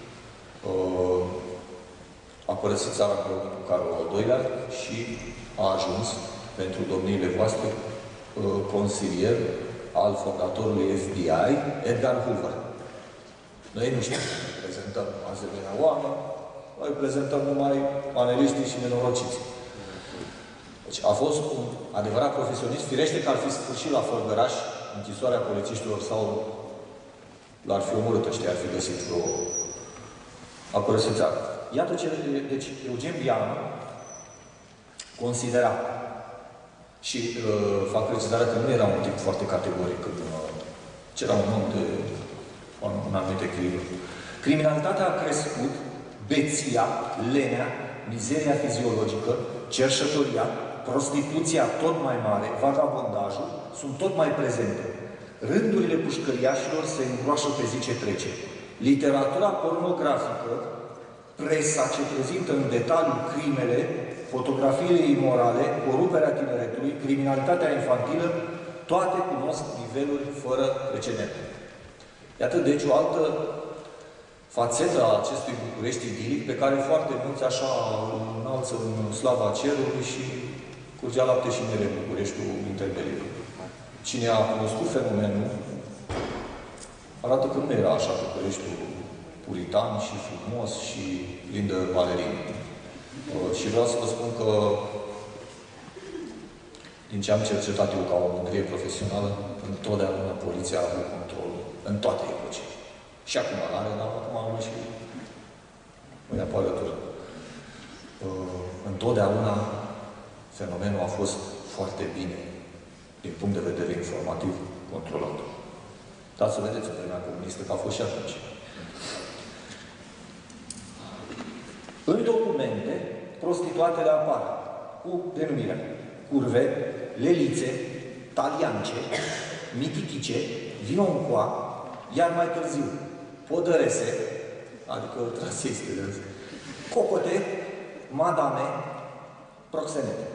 A părăsit țara împreună cu Carol al II-lea și a ajuns, pentru domniile voastre, consilier al fondatorului FBI, Edgar Hoover. Noi nu știm să prezentăm asemenea oameni, noi prezentăm numai paneliștii și nenorociții. Deci a fost un adevărat profesionist. Firește că ar fi sfârșit la Fălgăraș, închisoarea polițiștilor, sau l-ar fi omorât ăștia, ar fi găsit vreo acolo să țară. Iată ce... Deci, Eugen Bianu considera, și fac precizarea că nu era un tip foarte categoric, ci era un om de un anumit echilibru. Criminalitatea a crescut, beția, lenea, mizeria fiziologică, cerșătoria, prostituția tot mai mare, vagabondajul, sunt tot mai prezente. Rândurile pușcăriașilor se îngroașă pe zi ce trece. Literatura pornografică, presa ce prezintă în detaliu crimele, fotografiile imorale, coruperea tineretului, criminalitatea infantilă, toate cunosc niveluri fără precedent. Iată, deci, o altă fațetă a acestui București idilic, pe care foarte mulți așa înalță în slava cerului și curgea lapte și mere în Bucureștiul interbelic. Cine a cunoscut fenomenul, arată că nu era așa Bucureștiul puritan și frumos și plin de balerini. Și vreau să vă spun că, din ce am cercetat eu ca o mândrie profesională, întotdeauna poliția a avut control în toate epocile. Și acum are, dar acum am și mâine pe alătură. Întotdeauna fenomenul a fost foarte bine, din punct de vedere informativ, controlat. Dar să vedeți în vremea comunistă că a fost și atunci. În documente, prostituatele apar cu denumirea curve, lelițe, taliance, mitichice, vinoncoa, iar mai târziu, podărese, adică trasiste, cocote, madame, proxenete.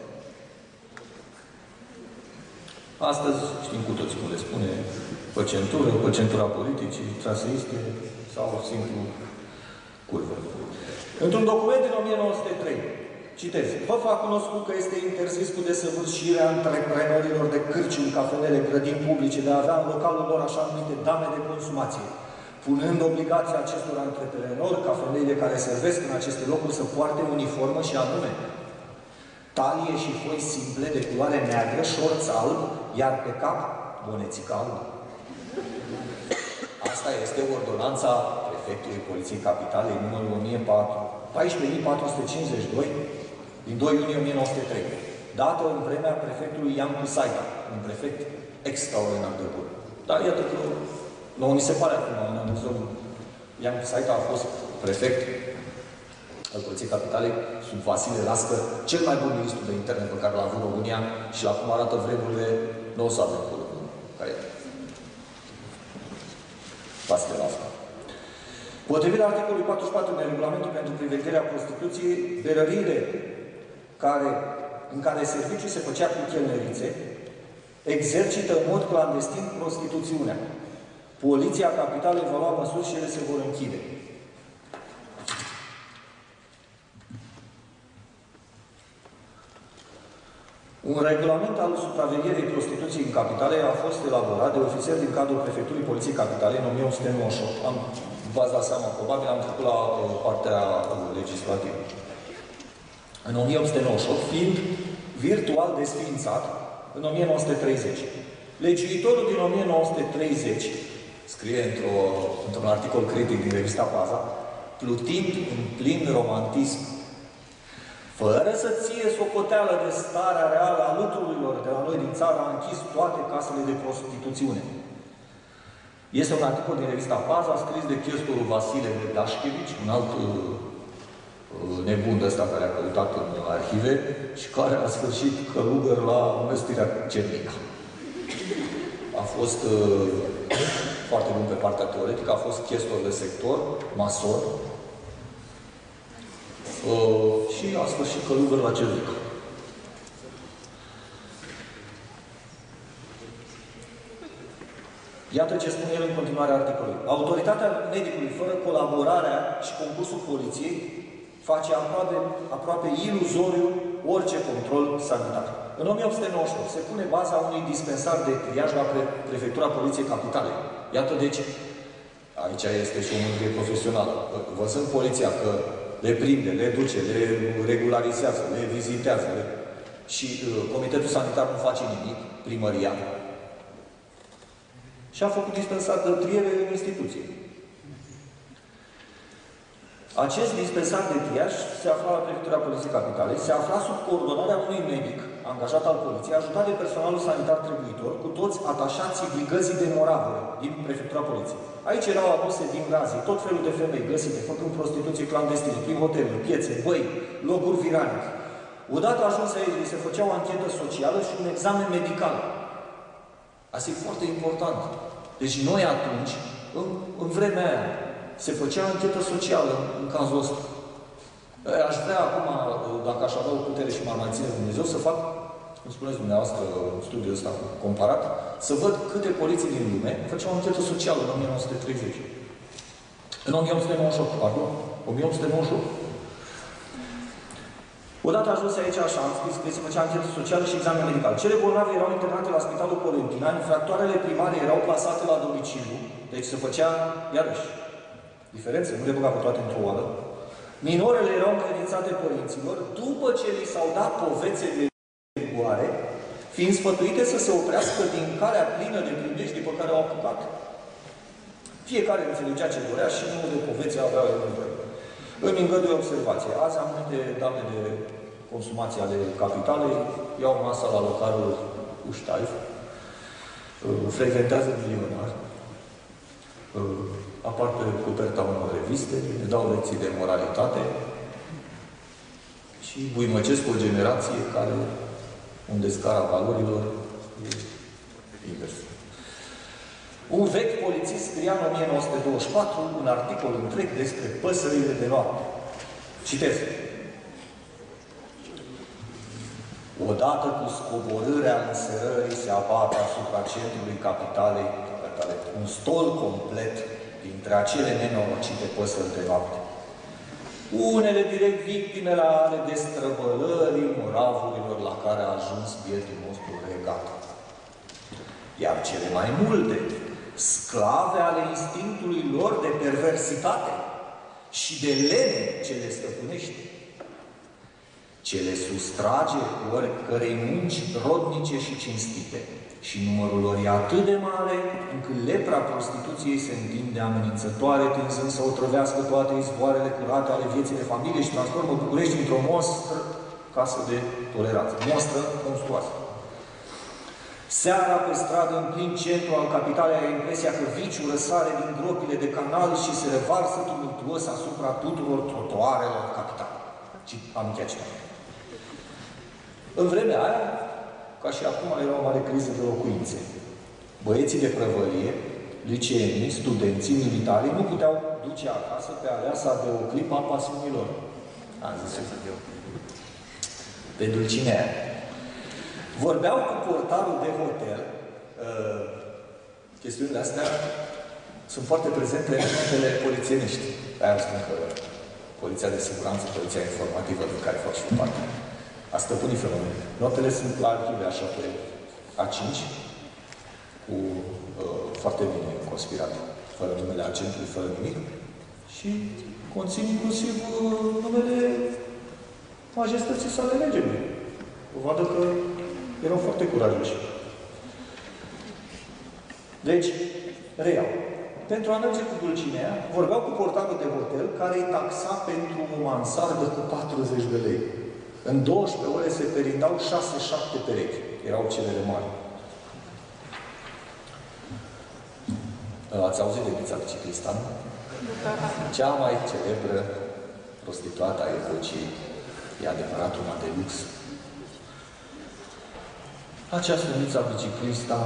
Astăzi știm cu toții cum le spune, pe centura politicii, traseiste sau simplu curvă. Într-un document din 1903, citez, Făf a cunoscut că este interzis cu desăvârșirea antreprenorilor de cârciumi, cafenele, grădini publice de a avea în localul lor așa numite dame de consumație, punând obligația acestor antreprenori, cafenele care servesc în aceste locuri să poarte uniformă și anume talie și foi simple de culoare neagră, șorț alb, iar pe cap bonețică albă. Asta este ordonanța prefectului Poliției Capitalei, numărul 14452, din 2 iunie 1903, dată în vremea prefectului Iancu Saita, un prefect extraordinar de bun. Dar iată că nouă ni se pare acum, în amuzăm, Iancu Saita a fost prefect al Poliției Capitalei sub Vasile Lască, cel mai bun ministru de interne pe care l-a avut România și la cum arată vremurile, nu o să avem acolo ca el. Vasile Lască. Potrivit articolului 44 din Regulamentul pentru prevederea prostituției, berăriile în care serviciul se făcea cu chelnerițe, exercită în mod clandestin prostituțiunea. Poliția Capitalei va lua măsuri și ele se vor închide. Un regulament al supravegherii prostituției în capitale a fost elaborat de ofițeri din cadrul Prefecturii Poliției Capitalei în 1998. V-ați dat seama, probabil am trecut la partea legislativă. În 1898, fiind virtual desființat în 1930. Legiuitorul din 1930 scrie într-un articol critic din revista Paza, plutind în plin romantism, fără să ție socoteală de starea reală a lucrurilor de la noi din țară, a închis toate casele de prostituțiune. Este un articol din revista Paza, scris de chestorul Vasile Dașchevici, un alt nebun de ăsta care a căutat în arhive și care a sfârșit călugăr la Mănăstirea Cernica. A fost foarte bun pe partea teoretică, a fost chestor de sector, mason, și a sfârșit călugăr la Cernica. Iată ce spune el în continuare articolului. Autoritatea medicului, fără colaborarea și concursul poliției, face aproape iluzoriu orice control sanitar. În 1898 se pune baza unui dispensar de triaj la Prefectura Poliției Capitalei. Iată deci, aici este și o mândrie profesională. Văzând poliția că le prinde, le duce, le regularizează, le vizitează și Comitetul Sanitar nu face nimic, primăria, și a făcut dispensar de triere în instituție. Acest dispensar de triaj se afla la Prefectura Poliției Capitalei, se afla sub coordonarea unui medic angajat al poliției, ajutat de personalul sanitar trebuitor, cu toți atașații brigăzii de Moravă din Prefectura Poliției. Aici erau aduse din raze tot felul de femei găsite, făcând prostituție clandestină, prin hoteluri, piețe, băi, locuri virane. Odată ajuns aici, se făcea o anchetă socială și un examen medical. Asta e foarte important. Deci noi atunci, în vremea aia, se făcea anchetă socială în cazul ăsta. Aș vrea acum, dacă aș avea o putere și m-ar mai ține Dumnezeu, să fac, cum spuneți dumneavoastră, studiul ăsta comparat, să văd câte poliții din lume făceau anchetă socială în 1930. În 1898, pardon, 1898. Odată ajuns aici, așa, am scris că se făcea anchetă socială și examen medical. Cele bolnave erau internate la Spitalul Colentina, infractoarele primare erau plasate la domiciliu, deci se făcea, iarăși, diferențe, nu le băga pe toate într-o oală. Minorele erau încredințate părinților, după ce li s-au dat povețe de rigoare, fiind sfătuite să se oprească din calea plină de primejdii pe care au apucat. Fiecare înțelegea ce dorea și nu de povețe aveau nevoie. Îmi îngăduie observație. Azi am multe dame de consumație ale capitalei, iau masa la localul Uștaif, frecventează milionari, apar pe coperta unor reviste, ne dau lecții de moralitate și buimăcesc o generație care, unde scara valorilor e invers. Un vechi polițist scria în 1924 un articol întreg despre păsările de noapte. Citez. Odată cu scoborârea înserării se abate asupra centrului capitalei un stol complet dintre acele nenorocite păsări de noapte. Unele direct victimele ale destrăbălării moravurilor la care a ajuns bietul nostru regat. Iar cele mai multe, sclave ale instinctului lor de perversitate și de lene ce le stăpânește, ce le sustrage oricărei munci rodnice și cinstite. Și numărul lor e atât de mare, încât lepra prostituției se întinde amenințătoare, tinzând să otrăvească toate izvoarele curate ale vieții de familie și transformă București într-o monstră casă de toleranță. Monstră monstruoasă. Seara pe stradă, în plin centru al capitalei, are impresia că viciul răsare din gropile de canal și se revarsă tumultuos asupra tuturor trotuarelor capitale. Am încheiat citat. În vremea aia, ca și acum, era o mare criză de locuințe. Băieții de prăvălie, liceenii, studenții, militarii nu puteau duce acasă pe aleasa de o clipă a pasiunilor. Am zis eu. Pe dulcinea. Vorbeau cu portarul de hotel. Chestiunile astea sunt foarte prezente în notele polițienești. Aia spun că Poliția de Siguranță, Poliția Informativă, de care fac și parte, a stăpânit fenomenul. Notele sunt la arhive, așa, pe A5, cu foarte bine conspirate, fără numele agentului, fără nimic, și conțin inclusiv numele majestății sale regelui. O vadă că erau foarte curajoși. Deci, reiau. Pentru a merge cu dulcinea, vorbeau cu portarul de hotel, care îi taxa pentru o mansardă cu 40 de lei. În 12 ore se perindau 6-7 perechi. Erau celele mari. Ați auzit de Mița Ciclistan? Cea mai celebră prostituată a epocii, e adevărat una de lux. Această Mița Biciclista,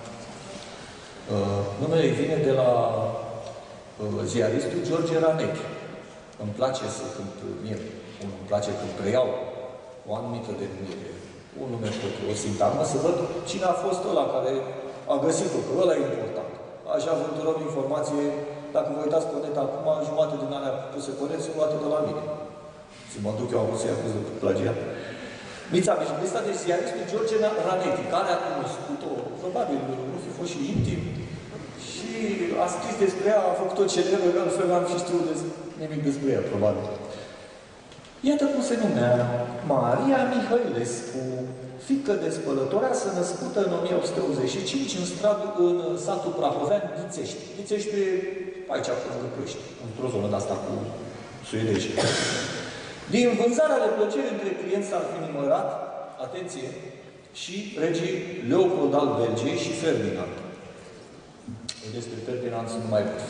numele îi vine de la ziaristul George Ranechi. Îmi place îmi place când preiau o anumită denumire, un nume pentru o sintagmă, să văd cine a fost ăla care a găsit-o, că ăla e important. Așa avânturăm informație, dacă vă uitați pe net acum, jumate din alea puse pe net sunt luate de la mine. Și mă duc eu acum să-i acuz de plagiat. Mița Biciclista, deci ziaristul George Ranechi, care a cunoscut-o, probabil nu fi fost și intim, și a scris despre ea, a făcut-o celebră, că altfel n-am și știut nimic despre ea, probabil. Iată cum se numea Maria Mihailescu, fiică de spălătoreasă născută în 1885 în satul Prahovean, Ghițești. Ghițești aici, pe lângă Plăști, într-o zonă de-asta cu suedezi. Din vânzarea de plăcere între clienți s-ar fi numărat, atenție, și regii Leopold al Belgiei și Ferdinand. Despre Ferdinand sunt mai bun.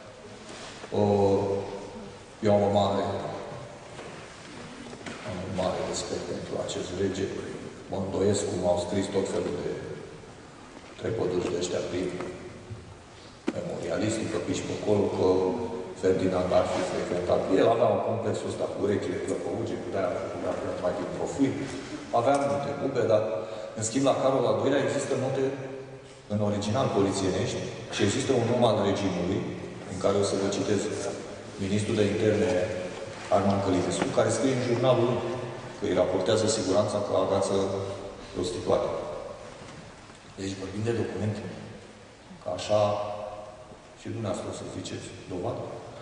Eu am un mare respect pentru acest rege. Mă îndoiesc cum au scris tot felul de trepăduși de ăștia prin memorialistul, că piși pe acolo, că Ferdinand ar fi frecventat. El avea un complexul ăsta cu urechile clăpăuge, cu de-aia fotografia mai din profil. Avea multe nume, dar în schimb la Carol al II-lea există note în original polițienești și există un nume al regimului, în care o să vă citez, ministrul de interne Arman Călinescu, care scrie în jurnalul că îi raportează siguranța că agață prostituate. Deci vorbim de documente. Că așa și dumneavoastră o să ziceți dovadă.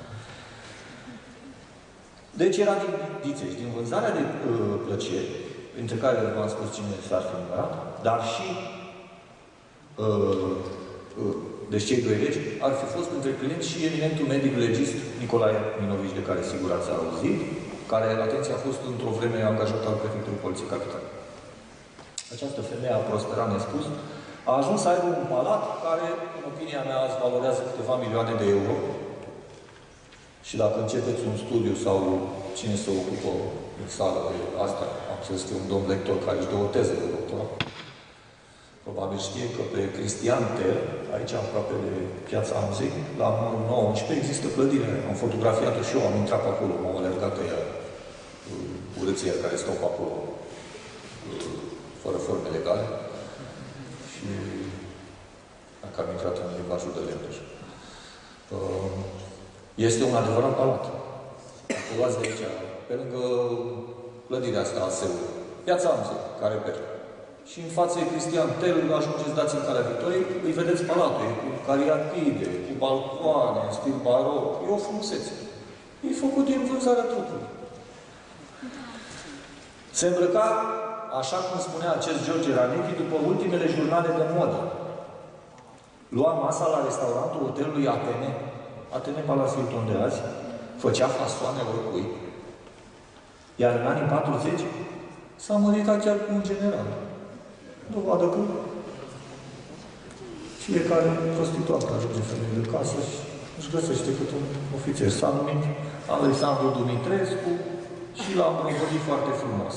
Deci era din Ghițești, din vânzarea de plăceri, între care v-am spus cine s-ar fi numărat, dar și deci cei doi regi ar fi fost între clienți și eminentul medic legist Nicolae Minovici, de care sigur ați auzit, care, atenție, a fost într-o vreme angajat al prefectului Poliției Capitale. Această femeie a prosperat nespus, a ajuns să aibă un palat care, în opinia mea, azi valorează câteva milioane de euro. Și dacă începeți un studiu sau cine se ocupă în sală de asta, am înțeles că e un domn lector care își dă o teză de doctorat. Probabil știe că pe Cristian Tel, aici aproape de Piața Amzei, la numărul 19, există clădire. Am fotografiat-o și eu, am intrat pe acolo, m-am alergat pe ea, urâții care stau pe acolo, fără forme legale. Și dacă am intrat în limbajul de Lemneș. Este un adevărat palat. Dacă luați de aici, pe lângă clădirea asta a Seului, Piața Amzei, care merge. Și în față e Cristian Tel, ajungeți, dați în Calea Victoriei, îi vedeți palatul, cu cariatide, cu balcoane, în stil baroc. E o frumusețe. E făcut din vânzarea trupului. Se îmbrăca, așa cum spunea acest George Ranechi, după ultimele jurnale de modă. Lua masa la restaurantul hotelului Atene, Atene Palace Hilton de azi, făcea fasoane oricui. Iar în anii 40 s-a măritat chiar cu un general. Dovadă că fiecare prostituat ajunge femeie de casă și își găsește cât un ofițer. S-a numit Alexandru Dumitrescu și l-a îmbrăvădit foarte frumos.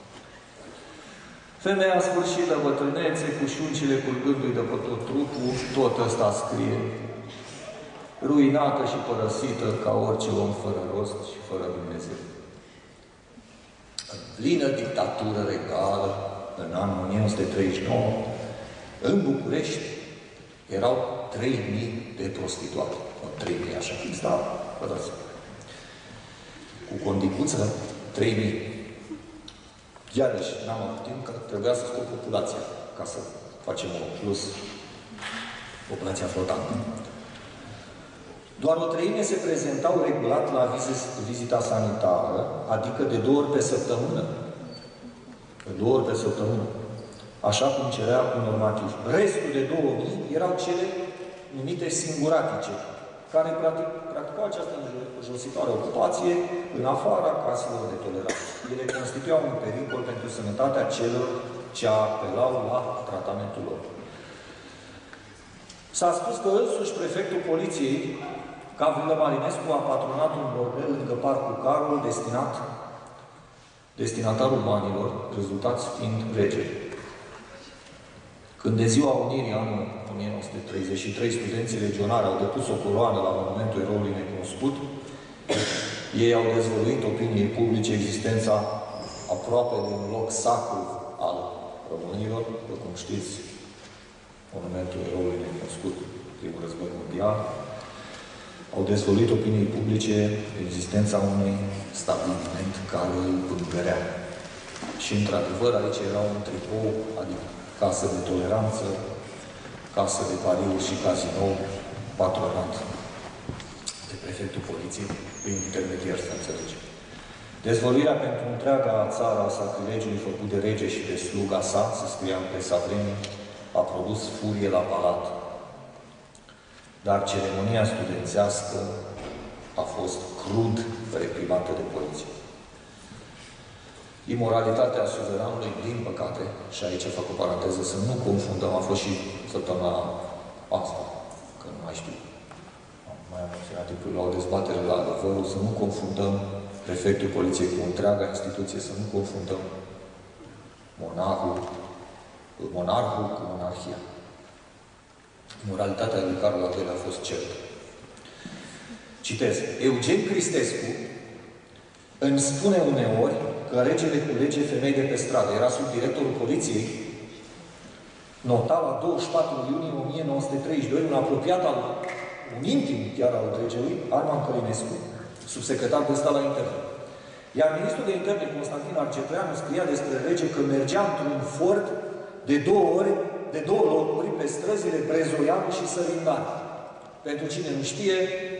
Femeia sfârșită bătrânețe, cu șuncile curgându-i de pe tot trupul, tot ăsta scrie. Ruinată și părăsită ca orice om fără rost și fără Dumnezeu. În plină dictatură regală, în anul 1939, în București, erau 3.000 de prostituate. 3.000, așa cum stau, vă dați. Cu condicuță, 3.000. Iarăși, n-am avut timp, că trebuia să scot populația, ca să facem un plus, populația flotantă. Doar o treime se prezentau regulat la vizita sanitară, adică de 2 ori pe săptămână. De 2 ori pe săptămână. Așa cum cerea un normativ. Restul de 2000 erau cele numite singuratice, care practicau această înjositoare ocupație în afara caselor de toleranță. Ele constituiau un pericol pentru sănătatea celor ce apelau la tratamentul lor. S-a spus că însuși prefectul poliției, Gavrilo Marinescu, a patronat un bordel lângă Parcul Carol, destinatarul banilor, rezultați fiind rege. Când de ziua Unirii, anul 1933, studenții legionari au depus o coroană la monumentul eroului necunoscut, ei au dezvăluit opiniei publice existența aproape de un loc sacru al românilor, după cum știți, monumentul eroului necunoscut, primul război mondial, au dezvăluit opiniei publice existența unui stabiliment care îl pângărea. Și, într-adevăr, aici era un tricou, adică casă de toleranță, casă de pariuri și cazinou, patronat de prefectul poliției, prin intermediar, să înțelegem. Dezvăluirea pentru întreaga țară a sacrilegiului făcut de rege și de sluga sa, se scria în presa vremii, a produs furie la palat. Dar ceremonia studențească a fost crud reprimată de poliție. Imoralitatea suveranului, din păcate, și aici fac o paranteză, să nu confundăm, a fost și săptămâna asta, că nu mai știu, mai am menționat timpul la o dezbatere la adevărul, să nu confundăm prefectul poliției cu întreaga instituție, să nu confundăm monarhul cu monarhia. Moralitatea lui Carol al II-lea a fost certă. Citez. Eugen Cristescu îmi spune uneori că regele culege femei de pe stradă. Era subdirectorul poliției. Nota la 24 iunie 1932, un apropiat un intim chiar al regelui, Arman Călinescu, subsecretar de stat la interne. Iar ministrul de interne, Constantin Argetreanu, scria despre rege că mergea într-un fort de două locuri pe străzile Brezoianu și Sărindani. Pentru cine nu știe,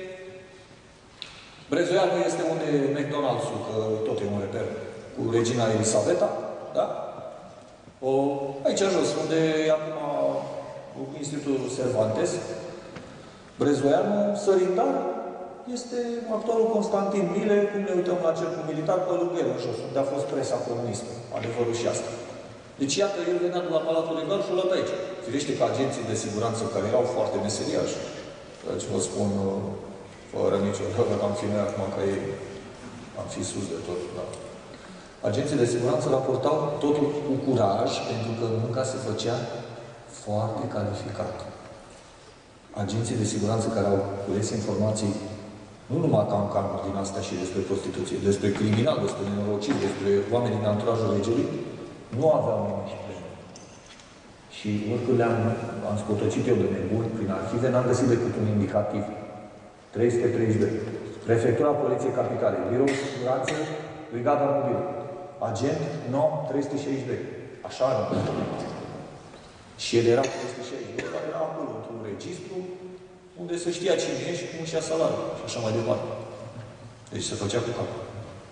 Brezoianu este unde e McDonald's-ul, că tot e un reper, cu regina Elisabeta, da? Aici jos, unde e acum Institutul Cervantes, Brezoianu, Sărindani, este actualul Constantin Mile, cum ne uităm la cercul militar, pe lângă el, în jos, unde a fost presa comunistă. Adevărul și asta. Deci, iată, el venea de la Palatul Regal și o luat aici. Firește că agenții de siguranță, care erau foarte meseriași, deci vă spun, fără nicio dată, că am fi noi acum ca ei, am fi sus de tot, da. Agenții de siguranță raportau totul cu curaj, pentru că munca se făcea foarte calificat. Agenții de siguranță care au cules informații nu numai cancanuri din astea și despre prostituție, despre criminal, despre nenorociri, despre oameni din anturajul regelui, nu aveau nimic și pe noi. Și oricât am scotocit eu de nebun prin arhive, n-am găsit decât un indicativ. 332. Prefectura Poliției Capitale, Birou de Siguranță, Brigada Mobilă. Agent, NO 362. Așa nu. Și el era 362, dar era acolo, într-un registru, unde se știa cine e și cum își ia salariul. Și așa mai departe. Deci se făcea cu capul.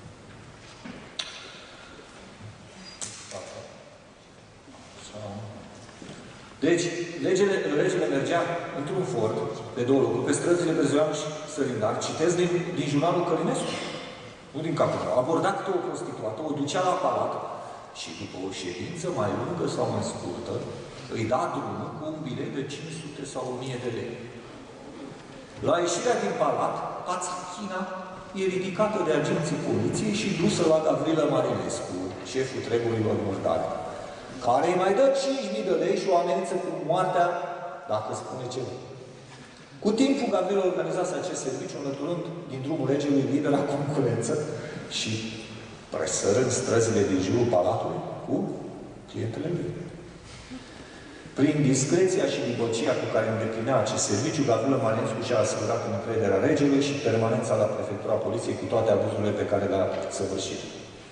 Deci, regele mergea într-un fort, de două locuri, pe străzile Brezoianu și Sărindani, citesc din jurnalul Călinescu, nu din capul meu. Aborda câte o prostituată, o ducea la palat și după o ședință mai lungă sau mai scurtă, îi da drumul cu un bilet de 500 sau 1000 de lei. La ieșirea din palat, Pațachina e ridicată de agenții poliției și dusă la Gavrilă Marinescu, șeful treburilor murdari, care îi mai dă 5.000 de lei și o amenință cu moartea dacă spune ceva. Cu timpul, Gavrilo organizase acest serviciu, înlăturând din drumul regelui libera concurență și presărând străzile din jurul palatului cu clientele lui. Prin discreția și libăcia cu care îndeplinea acest serviciu, Gavrilo Marinescu și-a asigurat încrederea regelui și permanența la prefectura poliției cu toate abuzurile pe care le-a săvârșit.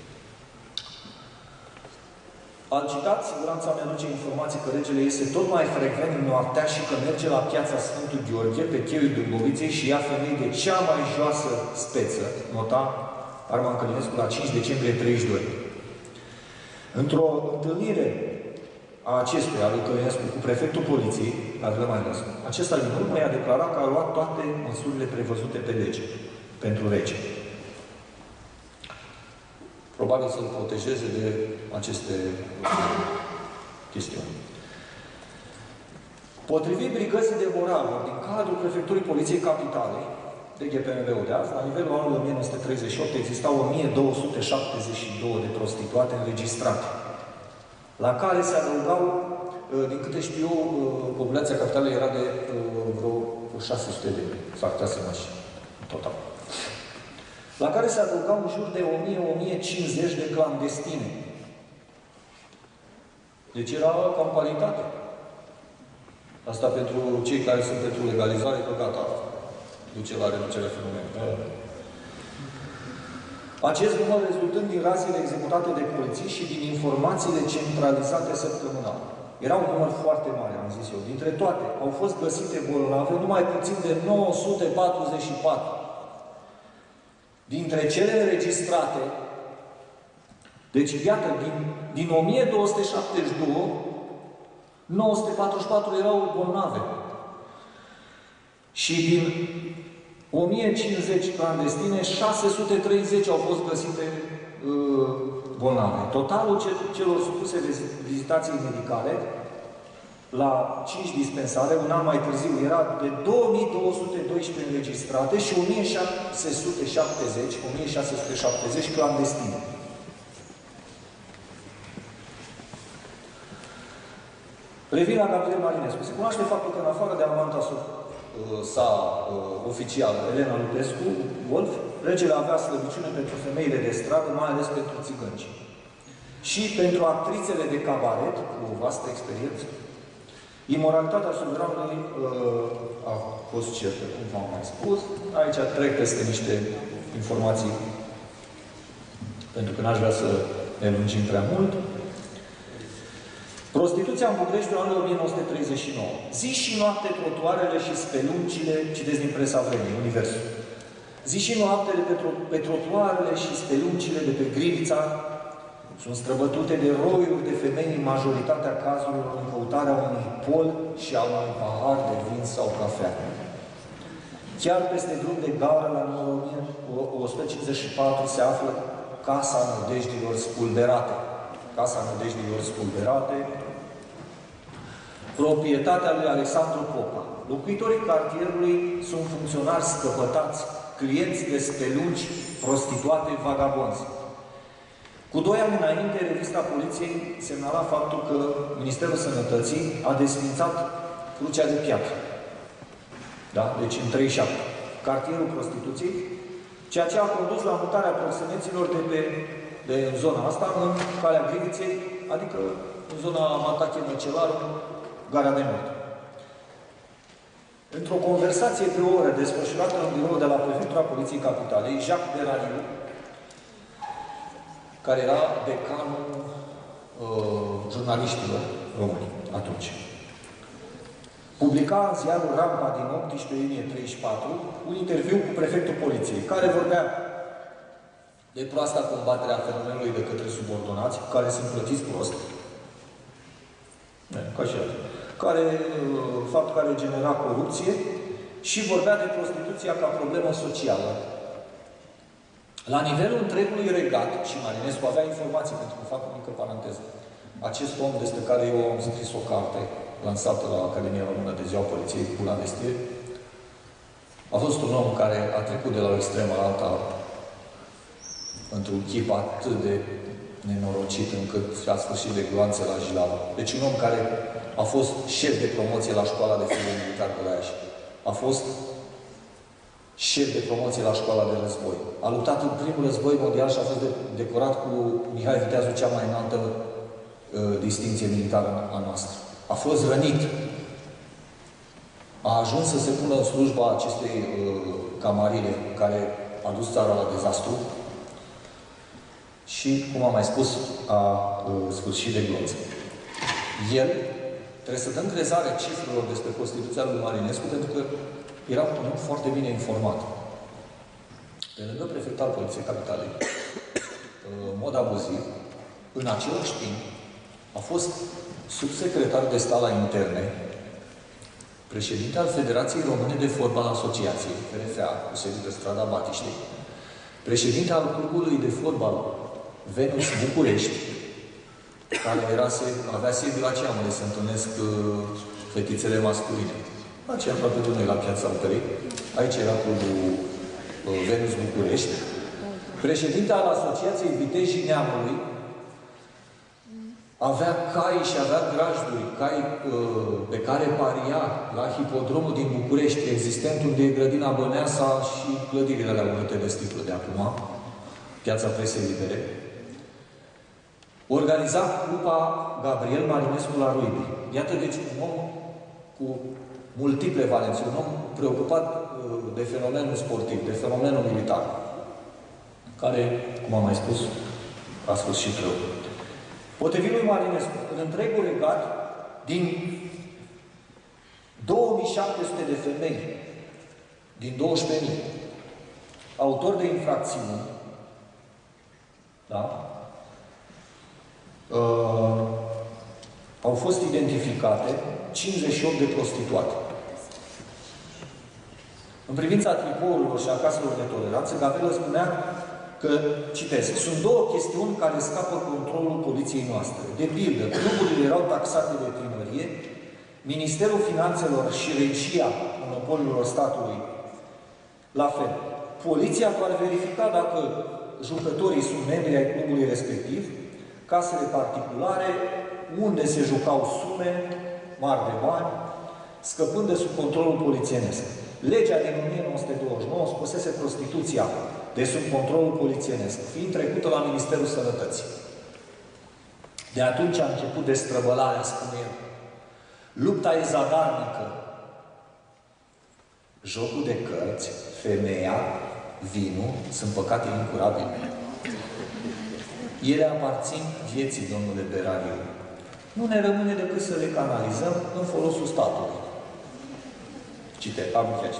Alt citat, siguranța mi-aduce informații că regele este tot mai frecvent noaptea și că merge la piața Sfântul Gheorghe, pe cheiul Dâmboviței și ia femei de cea mai joasă speță, nota Arman Călinescu la 5 decembrie 32. Într-o întâlnire a acestuia, a lui Călinescu, cu prefectul poliției, Gavrilo Marinescu, acesta din urmă i-a declarat că a luat toate măsurile prevăzute pe lege, pentru rege. Probabil să-l protejeze de aceste chestiuni. Potrivit brigăzii de moraluri din cadrul Prefecturii Poliției Capitalei, de GPMB-ul de azi, la nivelul anului 1938 existau 1272 de prostituate înregistrate, la care se adăugau, din câte știu eu, populația capitalei era de vreo 600 de factați în total, la care se adăugau în jur de 1000-1050 de clandestine. Deci era cam paritate. Asta pentru cei care sunt pentru legalizare, că gata, duce la reducerea fenomenului. Acest număr rezultând din rațiile executate de poliții și din informațiile centralizate săptămânal. Era un număr foarte mare, am zis eu. Dintre toate, au fost găsite bolnave numai puțin de 944. Dintre cele înregistrate, Deci, iată, din 1272, 944 erau bolnave. Și din 1050 clandestine, 630 au fost găsite bolnave. Totalul celor supuse vizitației medicale la 5 dispensare, un an mai târziu, era de 2212 înregistrate și 1670 clandestine. Revin la Gabriel Marinescu. Se cunoaște faptul că în afară de amanta sa oficială, Elena Lupescu, Wolf, regele avea slăbiciune pentru femeile de stradă, mai ales pentru țigănci. Și pentru actrițele de cabaret, cu o vastă experiență, imoralitatea suveranului a fost certă, cum v-am mai spus. Aici trec peste niște informații, pentru că n-aș vrea să ne lungim prea mult. Prostituția în București în anul 1939. Zi și noapte trotuarele și speluncile, citesc din presa vremii, Universul. Zi și noaptele pe trotuarele și speluncile de pe Grilița sunt străbătute de roiuri de femei în majoritatea cazurilor în căutarea unui pol și a unui pahar de vin sau cafea. Chiar peste drum de gaură la numărul 154 se află Casa Nădejdilor Spulberate. Casa Nădejdilor Spulberate, proprietatea lui Alexandru Popa. Locuitorii cartierului sunt funcționari scăpătați, clienți de spelunci, prostituate, vagabonzi. Cu 2 ani înainte, revista Poliției semnala faptul că Ministerul Sănătății a desfințat Crucea de Piatră. Da? Deci în 37. Cartierul prostituției, ceea ce a condus la mutarea proxeneților de zona asta în Calea Griliței, adică în zona Matache Măcelaru, Gara de Nord. Într-o conversație de o oră desfășurată în birou de la Prefectura Poliției Capitalei, Jacques Berariu, care era decanul jurnaliștilor români atunci, publica în ziarul Rampa din 18 iunie 34 un interviu cu prefectul Poliției, care vorbea de proasta combatere a fenomenului de către subordonați, care sunt plătiți prost, ca și alții, fapt care genera corupție, și vorbea de prostituția ca problemă socială. La nivelul întregului regat, și Marinescu avea informații, pentru că fac o mică paranteză, acest om despre care eu am scris o carte lansată la Academia Română de Ziua Poliției cu la Vestir, a fost un om care a trecut de la o extremă la alta într-un chip atât de nenorocit încât a sfârșit de gloanțe la Jilavă. Deci un om care a fost șef de promoție la școala de film militar de la Iași. A fost șef de promoție la școala de război. A luptat în primul război mondial și a fost decorat cu Mihai Viteazu, cea mai înaltă distinție militară a noastră. A fost rănit. A ajuns să se pună în slujba acestei camarile care a dus țara la dezastru și, cum am mai spus, a sfârșit de glonță. El trebuie să dăm crezare cifrelor despre Constituția lui Marinescu, pentru că era un om foarte bine informat. Pe lângă prefect al Poliției Capitalei, în mod abuziv, în același timp, a fost subsecretar de stat la interne, președinte al Federației Române de Fotbal Asociației, FRFA, cu sediu pe strada Batiștei, președinte al clubului de fotbal Venus București, care avea sediu la aceea unde se întâlnesc fetițele masculine. Aceea aproape de noi, la Piața Operei. Aici era clubul Venus București. Președinte al Asociației Vitejii Neamului, avea cai și avea grajduri, cai pe care paria la hipodromul din București, existent unde e grădina Băneasa și clădirile alea urâte de sticlă de acum, Piața Presei Libere. Organiza Cupa Gabriel Marinescu la Ruibi. Iată, deci, un om cu multiple valențe, un om preocupat de fenomenul sportiv, de fenomenul militar, care, cum am mai spus, a sfârșit rău. Potrivit lui Marinescu, în întregul regat, din 2700 de femei, din 12.000, autori de infracțiuni, da? Au fost identificate 58 de prostituate. În privința tricourilor și a caselor de toleranță, Gavrila spunea că, citesc, sunt două chestiuni care scapă controlul poliției noastre. De pildă, cluburile erau taxate de primărie, Ministerul Finanțelor și regia monopolilor statului la fel. Poliția ar verifica dacă jucătorii sunt membri ai clubului respectiv, casele particulare, unde se jucau sume mari de bani, scăpând de sub controlul polițienesc. Legea din 1929 scosese prostituția de sub controlul polițienesc, fiind trecută la Ministerul Sănătății. De atunci a început destrăbălarea, spune el. Lupta e zadarnică. Jocul de cărți, femeia, vinul, sunt păcate incurabile. Ele aparțin vieții, domnule Berariu. Nu ne rămâne decât să le canalizăm în folosul statului. Cite, am chiar.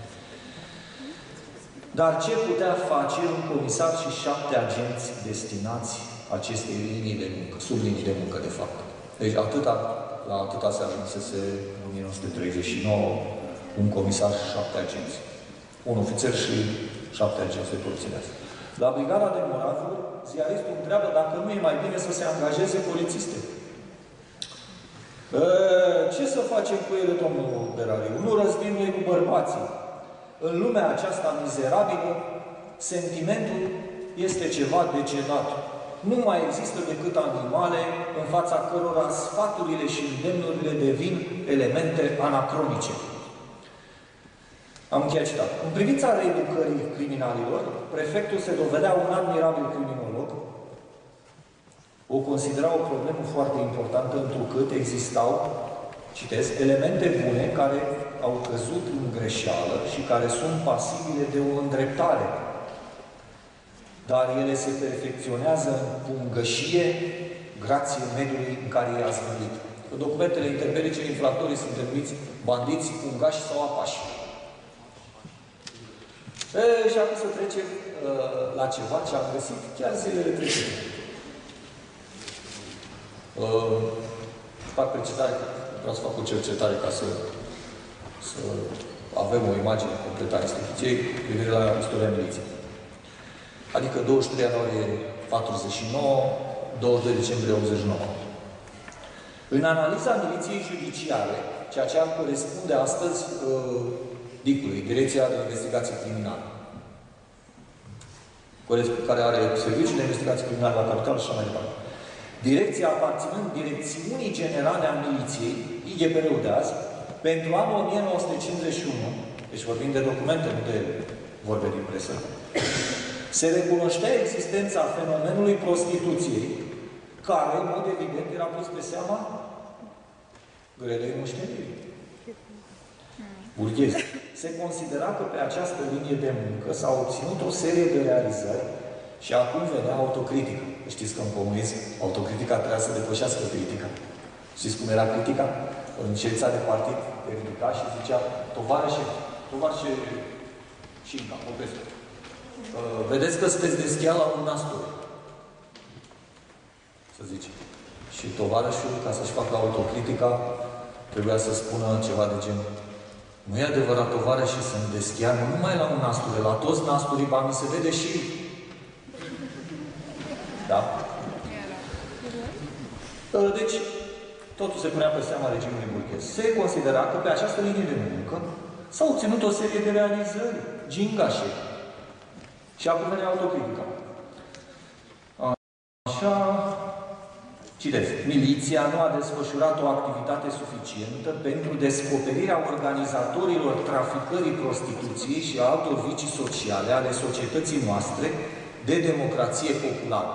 Dar ce putea face un comisar și 7 agenți destinați acestei linii de muncă, sublinii de muncă, de fapt? Deci la atâta se ajunsese în 1939 un comisar și 7 agenți. Un ofițer și 7 agenți de polițienească. La brigada de Moravuri, ziaristul întreabă dacă nu e mai bine să se angajeze polițiste. Ce să facem cu ele, domnul Berariu? Nu răzbim noi cu bărbații. În lumea aceasta mizerabilă, sentimentul este ceva decenat. Nu mai există decât animale în fața cărora sfaturile și îndemnurile devin elemente anacronice. Am încheiat citat. În privința reeducării criminalilor, prefectul se dovedea un admirabil criminolog. O considera o problemă foarte importantă, întrucât existau, citesc, elemente bune care au căzut în greșeală și care sunt pasibile de o îndreptare. Dar ele se perfecționează în pungășie grație mediului în care i-a zvârlit. În documentele interbelice, infractorii sunt denumiți bandiți, pungași sau apași. Și acum să trecem la ceva ce am găsit chiar zilele trecute. Fac precizare, vreau să fac o cercetare ca să avem o imagine completă a instituției cu privire la istoria miliției. Adică 23 ianuarie 49, 22 decembrie 89. În analiza miliției judiciare, ceea ce ar corespunde astăzi DIC-ului, Direcția de Investigații Criminale, care are serviciul de investigații criminale la capitală și așa mai departe. Direcția aparținând Direcțiunii Generale a Miliției, IGPR-ul de azi, pentru anul 1951, deci vorbim de documente, nu de vorbe din presă, se recunoștea existența fenomenului prostituției, care, în mod evident, era pus pe seama grelei moștenirii burghezi. Se considera că pe această linie de muncă s-a obținut o serie de realizări și acum venea autocritică. Știți că în comunism autocritica trebuia să depășească critica. Știți cum era critica? În ședința de partid te ridica și zicea tovarășe Șinca, Popescu. Vedeți că sunteți deschia la un nastur. Să zice. Și tovarășul, ca să-și facă autocritica, trebuia să spună ceva de genul: nu e adevărat, tovarășii, sunt deschia nu numai la un nasture, la toți nasturii, ba mi se vede și... Da? Deci, totul se punea pe seama regimului burghez. Se considera că pe această linie de muncă s-au obținut o serie de realizări gingașe. Și acum vine autocritica. Așa... Citesc. Miliția nu a desfășurat o activitate suficientă pentru descoperirea organizatorilor traficării prostituției și a altor vicii sociale ale societății noastre de democrație populară.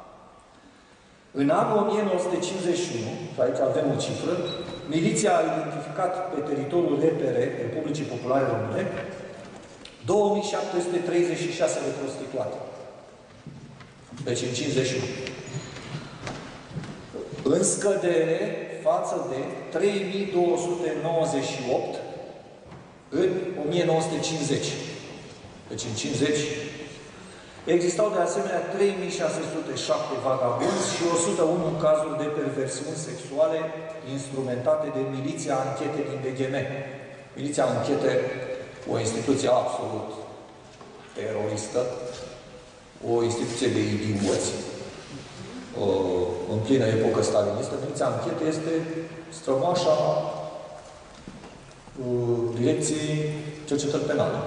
În anul 1951, și aici avem o cifră, miliția a identificat pe teritoriul RPR, Republicii Populare Române, 2736 de prostituate. Deci în 51. În scădere față de 3298 în 1950. Deci în 50 Existau de asemenea 3607 vagabonzi și 101 cazuri de perversiuni sexuale instrumentate de Miliția Anchete din BGM. Miliția Anchete, o instituție absolut teroristă, o instituție de idioți, în plină epocă stalinistă. Miliția Anchete este strămoașa Direcției Cercetări Penale.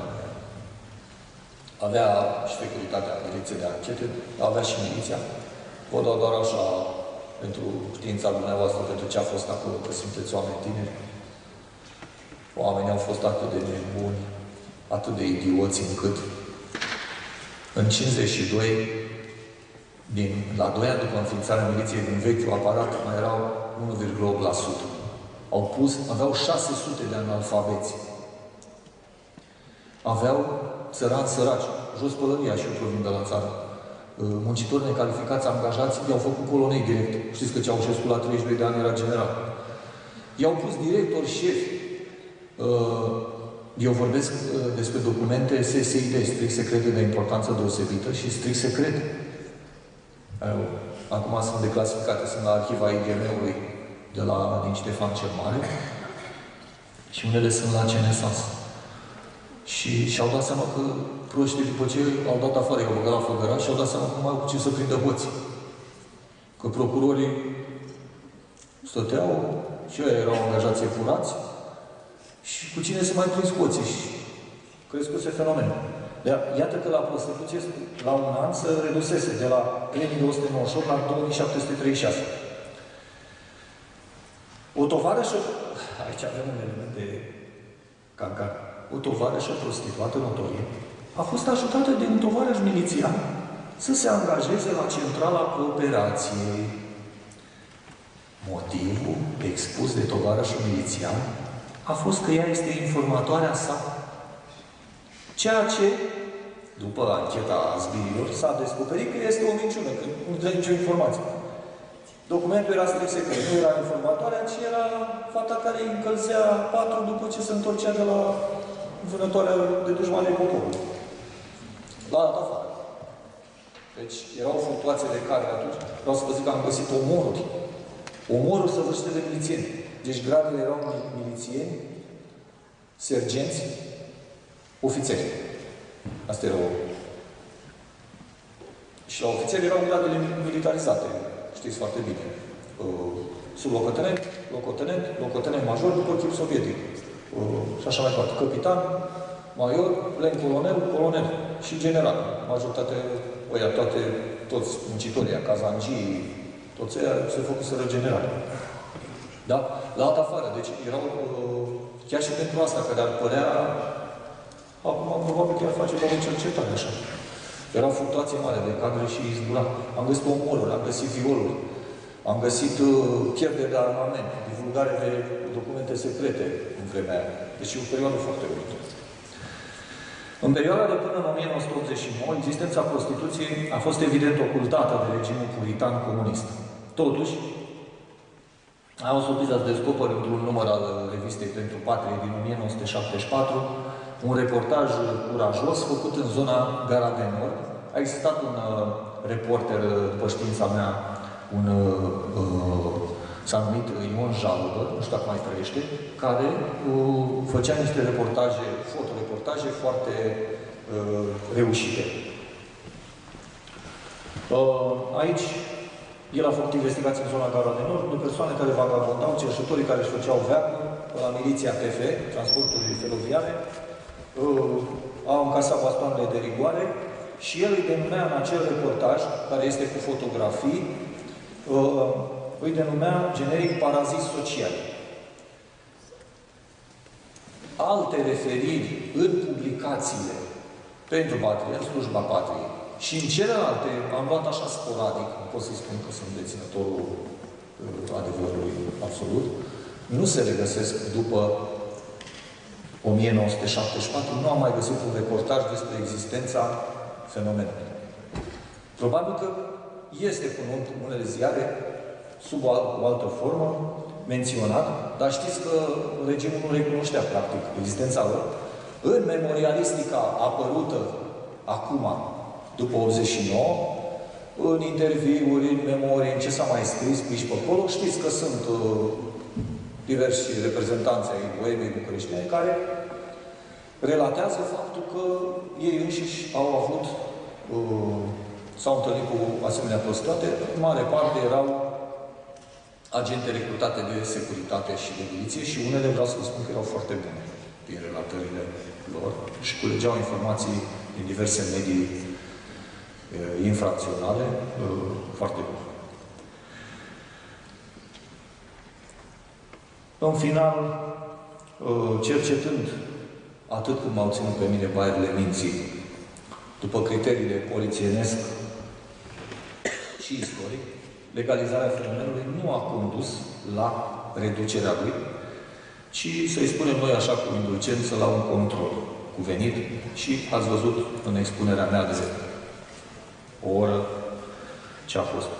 Avea și securitatea Direcției de Anchete, avea și miliția. Vă dau doar așa, pentru știința dumneavoastră, pentru ce a fost acolo, că sunteți oameni tineri. Oamenii au fost atât de nebuni, atât de idioți, încât în 52, la 2 ani după înființarea miliției din vechiul aparat, mai erau 1,8%. Aveau 600 de analfabeți. Aveau țărani săraci, jos pălăria, și eu provin de la țară. Muncitori necalificați, angajați, i-au făcut colonei direct. Știți că Ceaușescu la 32 de ani era general. I-au pus directori, șefi. Eu vorbesc despre documente SSID, strict secrete de importanță deosebită și strict secrete. Acum sunt declasificate, sunt la arhiva IGM-ului din Ștefan cel Mare și unele sunt la CNSAS. Și și-au dat seama că proștii, după ce au dat afară, i-au băgat la făgăraș, și-au dat seama că mai au cu ce să prindă hoții. Că procurorii stăteau și ei erau angajați epurați și cu cine se mai prins hoții și crescuse fenomenul. Iată că la prostituție, la un an, se redusese de la 3298 la 2736. O tovarășă, aici avem un element de cancar, o tovarășă prostituată notorie a fost ajutată de un tovarăș milițian să se angajeze la centrala cooperației. Motivul expus de tovarășul milițian a fost că ea este informatoarea sa. Ceea ce, după ancheta zbirilor, s-a descoperit că este o minciună, că nu dă nicio informație. Documentul era strict secret, nu era informatoarea, ci era fata care îi încălzea patul după ce se întorcea de la vânătoarea de dușmanii poporului. La altă afară. Deci, era o fluctuație de carne atunci. Vreau să vă zic că am găsit omoruri. Omoruri săvârșite de milițieni. Deci gradele erau milițieni, sergenți, ofițeri. Asta era o... Și la ofițeri erau gradele militarizate. Știți foarte bine. Sublocotenent, locotenent, locotenent major, după chip sovietic. Și așa mai departe. Capitan, major, len colonel, colonel și general. Majoritate, toți muncitorii, cazangii, toți ăia se făcuseră general. Da? La altă afară. Deci erau, chiar și pentru asta, care ar părea, acum probabil chiar face doar o cercetare așa. Era o fluctuație mare de cadre și izbura. Am găsit omoruri, am găsit violuri, am găsit pierderi de armament, divulgare de documente secrete în vremea aia. Deci e o perioadă foarte urâtă. În perioada de până în 1989, existența prostituției a fost evident ocultată de regimul puritan comunist. Totuși, am o surpriză să descoper într-un număr al revistei Pentru Patrie din 1974 un reportaj curajos făcut în zona Gara de Nord. A existat un reporter, după știința mea, s-a numit Ion Jalubă, nu știu dacă mai trăiește, care făcea niște reportaje, fotoreportaje foarte reușite. Aici, el a făcut investigații în zona Gara de Nord, de persoane care vagabondau, cerșătorii care își făceau veacul la miliția TF, transporturile feroviare, au încasat bastoanele de rigoare și el îi denumea în acel reportaj, care este cu fotografii, îi denumea generic parazit social. Alte referiri în publicațiile pentru patrie, în slujba patriei și în celelalte, am luat așa sporadic, nu pot să-i spun că sunt deținătorul adevărului absolut, nu se regăsesc după 1974, nu am mai găsit un reportaj despre existența fenomenului. Probabil că este cu unele ziare, sub o altă formă, menționat, dar știți că regimul nu recunoștea, practic, existența lor. În memorialistica apărută acum, după 89, în interviuri, în memorii, în ce s-a mai scris pe aici pe acolo. Știți că sunt diversi reprezentanți ai boemei bucureștine care relatează faptul că ei înșiși au avut, s-au întâlnit cu asemenea prostitate. În mare parte erau agente recrutate de securitate și de miliție și unele, vreau să vă spun că erau foarte bune din relatările lor și culegeau informații din diverse medii infracționale foarte bune. În final, cercetând atât cum m-au ținut pe mine baierile minții, după criteriile polițienesc și istoric, legalizarea fenomenului nu a condus la reducerea lui, ci, să-i spunem noi așa cu indulgență, la un control cuvenit și ați văzut în expunerea mea de o oră ce a fost.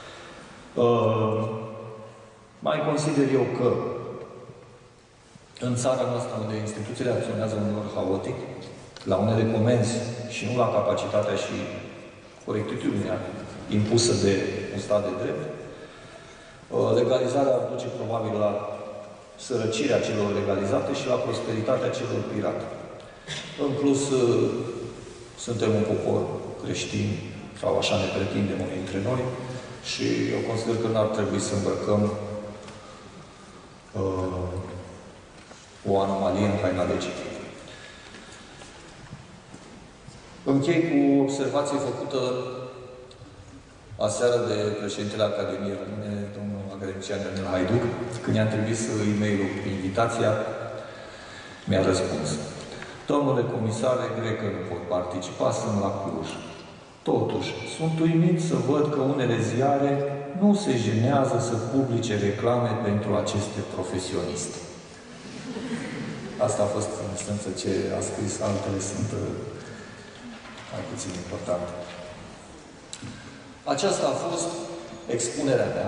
Mai consider eu că în țara noastră, unde instituțiile acționează uneori haotic, la unele comenzi și nu la capacitatea și corectitudinea impusă de un stat de drept, legalizarea ar duce probabil la sărăcirea celor legalizate și la prosperitatea celor pirate. În plus, suntem un popor creștin, sau așa ne pretindem unii dintre noi, și eu consider că n-ar trebui să îmbrăcăm o anomalie în haina legii. Închei cu o observație făcută aseară de președintele Academiei Române, domnul academician Ionel Haiduc, când i-am trimis e-mail-ul cu invitația, mi-a răspuns: domnule comisar, e greu că nu pot participa, sunt la Cluj. Totuși, sunt uimit să văd că unele ziare nu se jenează să publice reclame pentru aceste profesioniste. Asta a fost, în esență, ce a scris, altele sunt mai puțin importante. Aceasta a fost expunerea mea,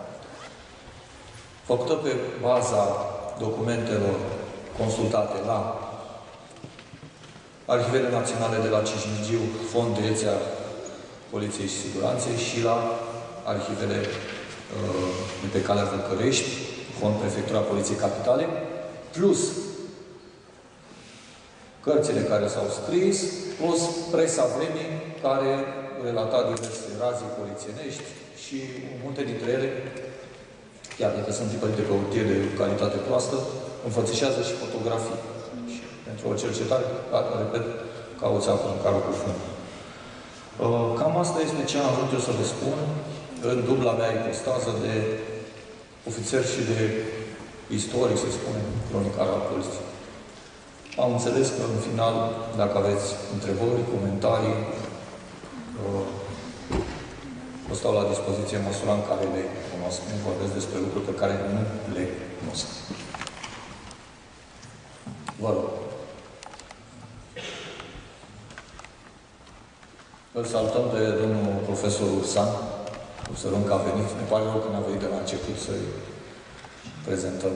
făcută pe baza documentelor consultate la Arhivele Naționale de la Cismigiu, Fond Direcția Poliției și Siguranței, și la Arhivele de pe Calea Văcărești, Fond Prefectura Poliției Capitale, plus cărțile care s-au scris, plus presa vremii, care relata diverse razii polițienești și multe dintre ele, chiar dacă sunt tipărite pe hârtie de calitate proastă, înfățișează și fotografii. Și pentru o cercetare, repet, cauți apă în carul cu fund. Cam asta este ce am vrut eu să vă spun în dubla mea ipostază de ofițer și de istoric, să spunem, cronicar al poliției. Am înțeles că, în final, dacă aveți întrebări, comentarii, vă stau la dispoziție în măsura în care le cunosc. Nu vorbesc despre lucruri pe care nu le cunosc. Vă rog. Îl salutăm pe domnul profesor Ursan. Observăm că a venit. Ne pare rău că n-a venit de la început să-i prezentăm.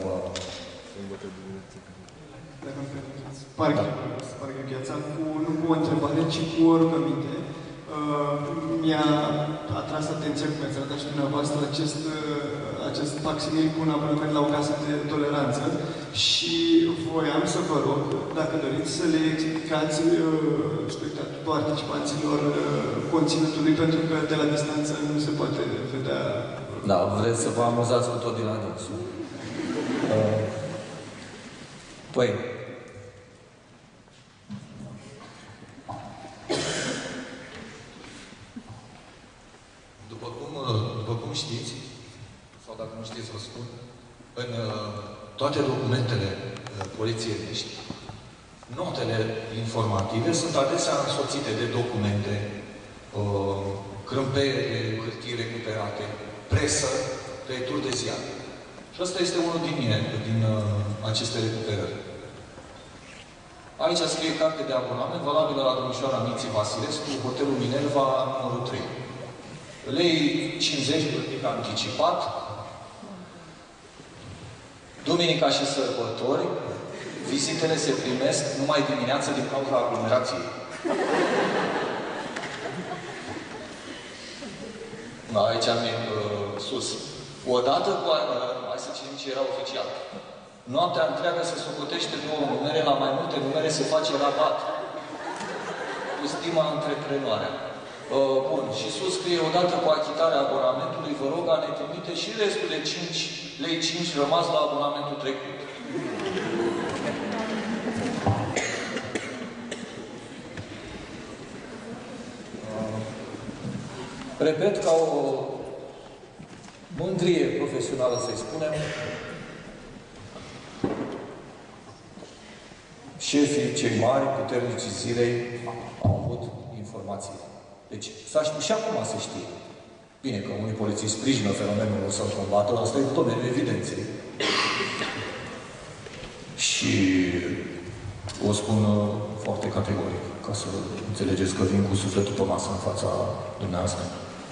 Parcă Gheața, nu cu o întrebare, ci cu o rugăminte. Mi-a atras atenția, cum ați arătat și dumneavoastră, acest facsimil cu un abonament la o casă de toleranță și voiam să vă rog, dacă doriți, să le explicați participanților conținutului, pentru că de la distanță nu se poate vedea. Da, vreți să vă amuzați cu tot din anexul. Păi, după cum știți, sau dacă nu știți, vă spun, în toate documentele polițienești, notele informative sunt adesea însoțite de documente, crâmpeie de hârtii recuperate, presă, tăieturi de ziar. Și ăsta este unul din aceste recuperări. Aici scrie carte de abonament valabilă la domnișoara Minții Vasilescu, Hotelul Minerva, numărul 3. Lei 50 plătit anticipat, duminica și sărbători, vizitele se primesc numai dimineața din cauza aglomerației. Aici am sus. Odată cu hai să citim ce era oficial. Noaptea întreagă se socotește două numere, la mai multe numere se face rabat. Cu stima antreprenoare. Bun. Și sus scrie, odată cu achitarea abonamentului, vă rog a ne trimite și restul de 5 lei 5 rămas la abonamentul trecut. Repet, ca o mândrie profesională, să-i spunem, șefii cei mari, puternici zilei, au avut informații. Deci, și acum se știe. Bine că unii polițiști sprijină fenomenul să-l combată, asta e domeniul evidenței. Și o spun foarte categoric, ca să înțelegeți că vin cu sufletul pe masă în fața dumneavoastră.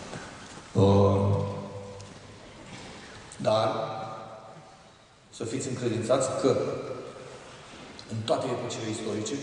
Dar să fiți încredințați că în toate epocile istorice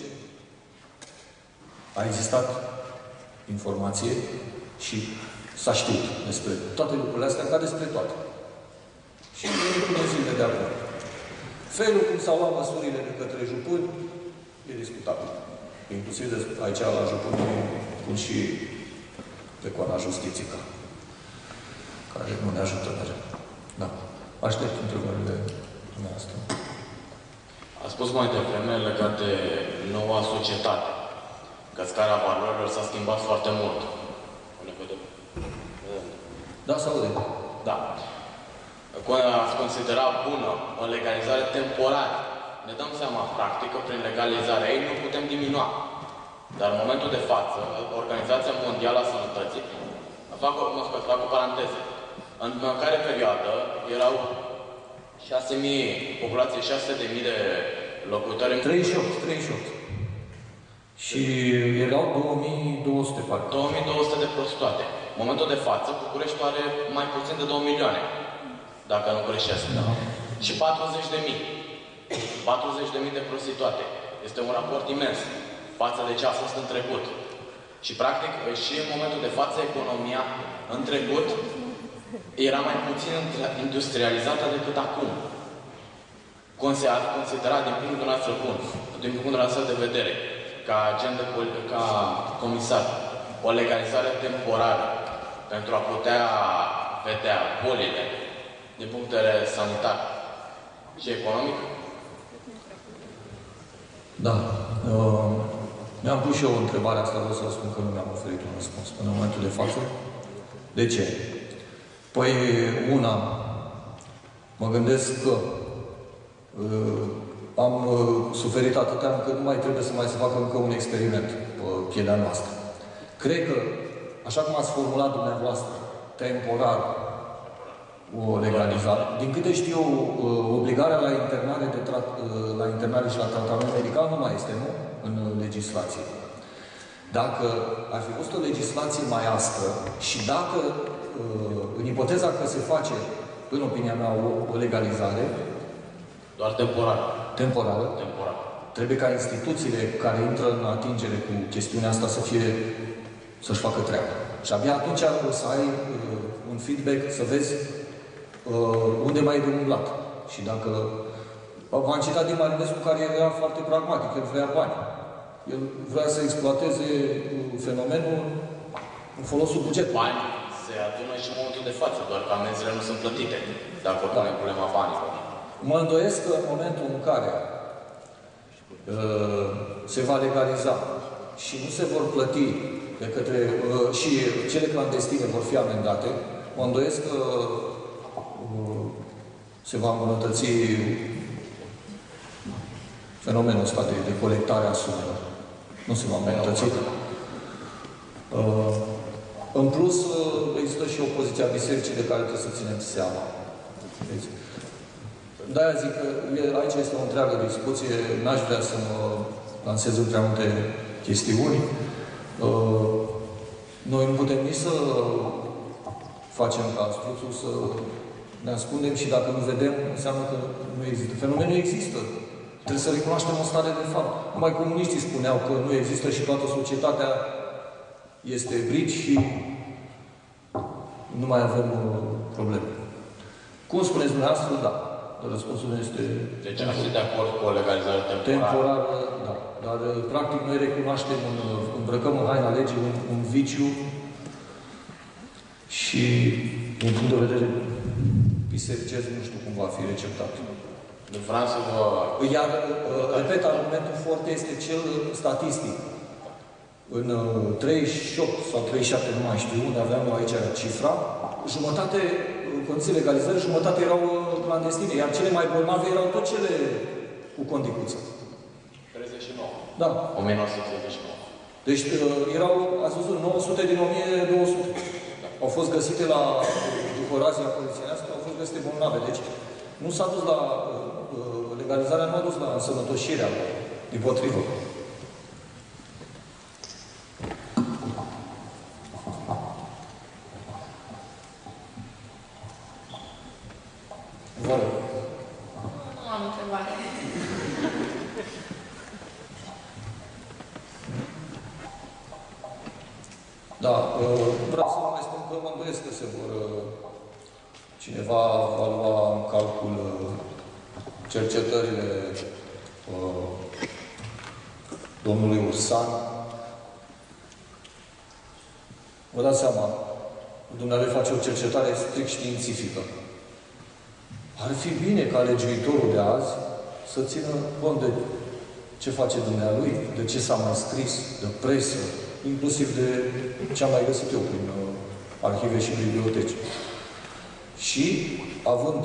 a existat informație și s-a știut despre toate lucrurile astea, ca despre toate. Și până în zilele de acum. Felul cum s-au luat măsurile de către jupâni e discutabil. Inclusiv aici la jupâni pun și pe coana justiției, care nu ne ajută mereu. Da. Aștept întrebările dumneavoastră. A spus mai devreme legat de noua societate, că scara valorilor s-a schimbat foarte mult. Da, se aude. Da. Ați considera bună o legalizare temporară. Ne dăm seama, practic, că prin legalizarea ei nu putem diminua. Dar în momentul de față, Organizația Mondială a Sănătății, fac o paranteză, în care perioadă erau 6.000, populație 6.000 de locuitori în 38. Și erau 2.200, parcă. 2.200 de prostituate. În momentul de față, București are mai puțin de 2 milioane, dacă nu greșesc. Da. Și 40.000. 40.000 de prostituate. Este un raport imens față de ce a fost în trecut. Și, practic, și în momentul de față, economia în trecut era mai puțin industrializată decât acum. Considerat din punctul nostru bun, din punctul nostru de vedere, ca agent ca comisar, o legalizare temporară pentru a putea vedea bolile din punct de vedere sanitar și economic? Da. Mi-am pus și eu întrebarea asta, vreau să vă spun că nu mi-am oferit un răspuns până în momentul de față. De ce? Păi, una, mă gândesc că am suferit atâtea încât nu mai trebuie să mai se facă încă un experiment pe pielea noastră. Cred că, așa cum ați formulat dumneavoastră, temporar o legalizare, din câte știu eu, obligarea la internare și la tratament medical nu mai este, nu? În legislație. Dacă ar fi fost o legislație mai aspră și dacă, în ipoteza că se face, în opinia mea, o legalizare, doar temporară. Temporară. Trebuie ca instituțiile care intră în atingere cu chestiunea asta să-și facă treaba. Și abia atunci o să ai un feedback, să vezi unde mai e de umblat. Și dacă... V-am citat din Marinescu, care era foarte pragmatic, el vrea bani. El vrea să exploateze fenomenul în folosul bugetului. Bani se adună și în momentul de față, doar că amenziile nu sunt plătite, dacă punem problema banilor. Mă îndoiesc că în momentul în care se va legaliza și nu se vor plăti de către... și cele clandestine vor fi amendate, mă îndoiesc că se va îmbunătăți fenomenul ăsta de colectare a sumelor. Nu se va îmbunătăți. În plus, există și opoziția bisericii de care trebuie să ținem seama. De-aia zic că aici este o întreagă discuție, n-aș vrea să mă lansez în prea multe chestiuni. Noi nu putem nici să facem ca struțul să ne ascundem și dacă nu vedem, înseamnă că nu există. Fenomenul există. Trebuie să recunoaștem o stare de fapt. Numai comuniștii spuneau că nu există și toată societatea este brici și nu mai avem probleme. Cum spuneți dumneavoastră, da. Răspunsul este... Deci ați fi de acord cu o legalizare temporară? Temporară, da. Dar, practic, noi recunoaștem, îmbrăcăm în haina legii un viciu și, din punct de vedere bisericesc, nu știu cum va fi receptat. Vreau să vă... Iar, repet, argumentul foarte este cel statistic. În 38 sau 37, nu mai știu unde aveam aici cifra, jumătate, în condiții legalizări, jumătate erau clandestine, iar cele mai bolnave erau tot cele cu condicuță. 39. Da. 1939. Deci erau, ați văzut, 900 din 1200. Au fost găsite la, după razia polițienească, au fost găsite bolnave. Deci nu s-a dus la, legalizarea nu a dus la însănătoșirea, dimpotrivă. Vă rog. Nu am întrebare. Da, vreau să vă mai spun că mă îndoiesc că se vor... Cineva va lua în calcul cercetările domnului Ursan. Vă dați seama, dumneavoastră face o cercetare strict științifică. Ar fi bine ca legiuitorul de azi să țină cont de ce face dumnealui, de ce s-a mai scris, de presă, inclusiv de ce am mai găsit eu prin arhive și biblioteci. Și, având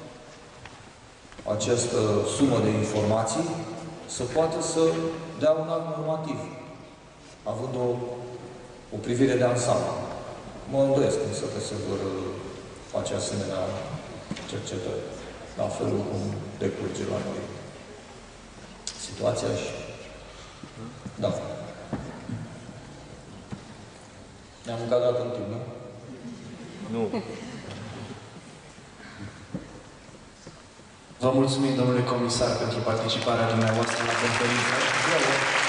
această sumă de informații, să poată să dea un act normativ, având o privire de ansamblu. Mă îndoiesc însă că se vor face asemenea cercetări, la felul cum decurge la noi situația și... Da. Ne-am încadrat în timp, nu? Nu. Vă mulțumim, domnule comisar, pentru participarea dumneavoastră la conferință.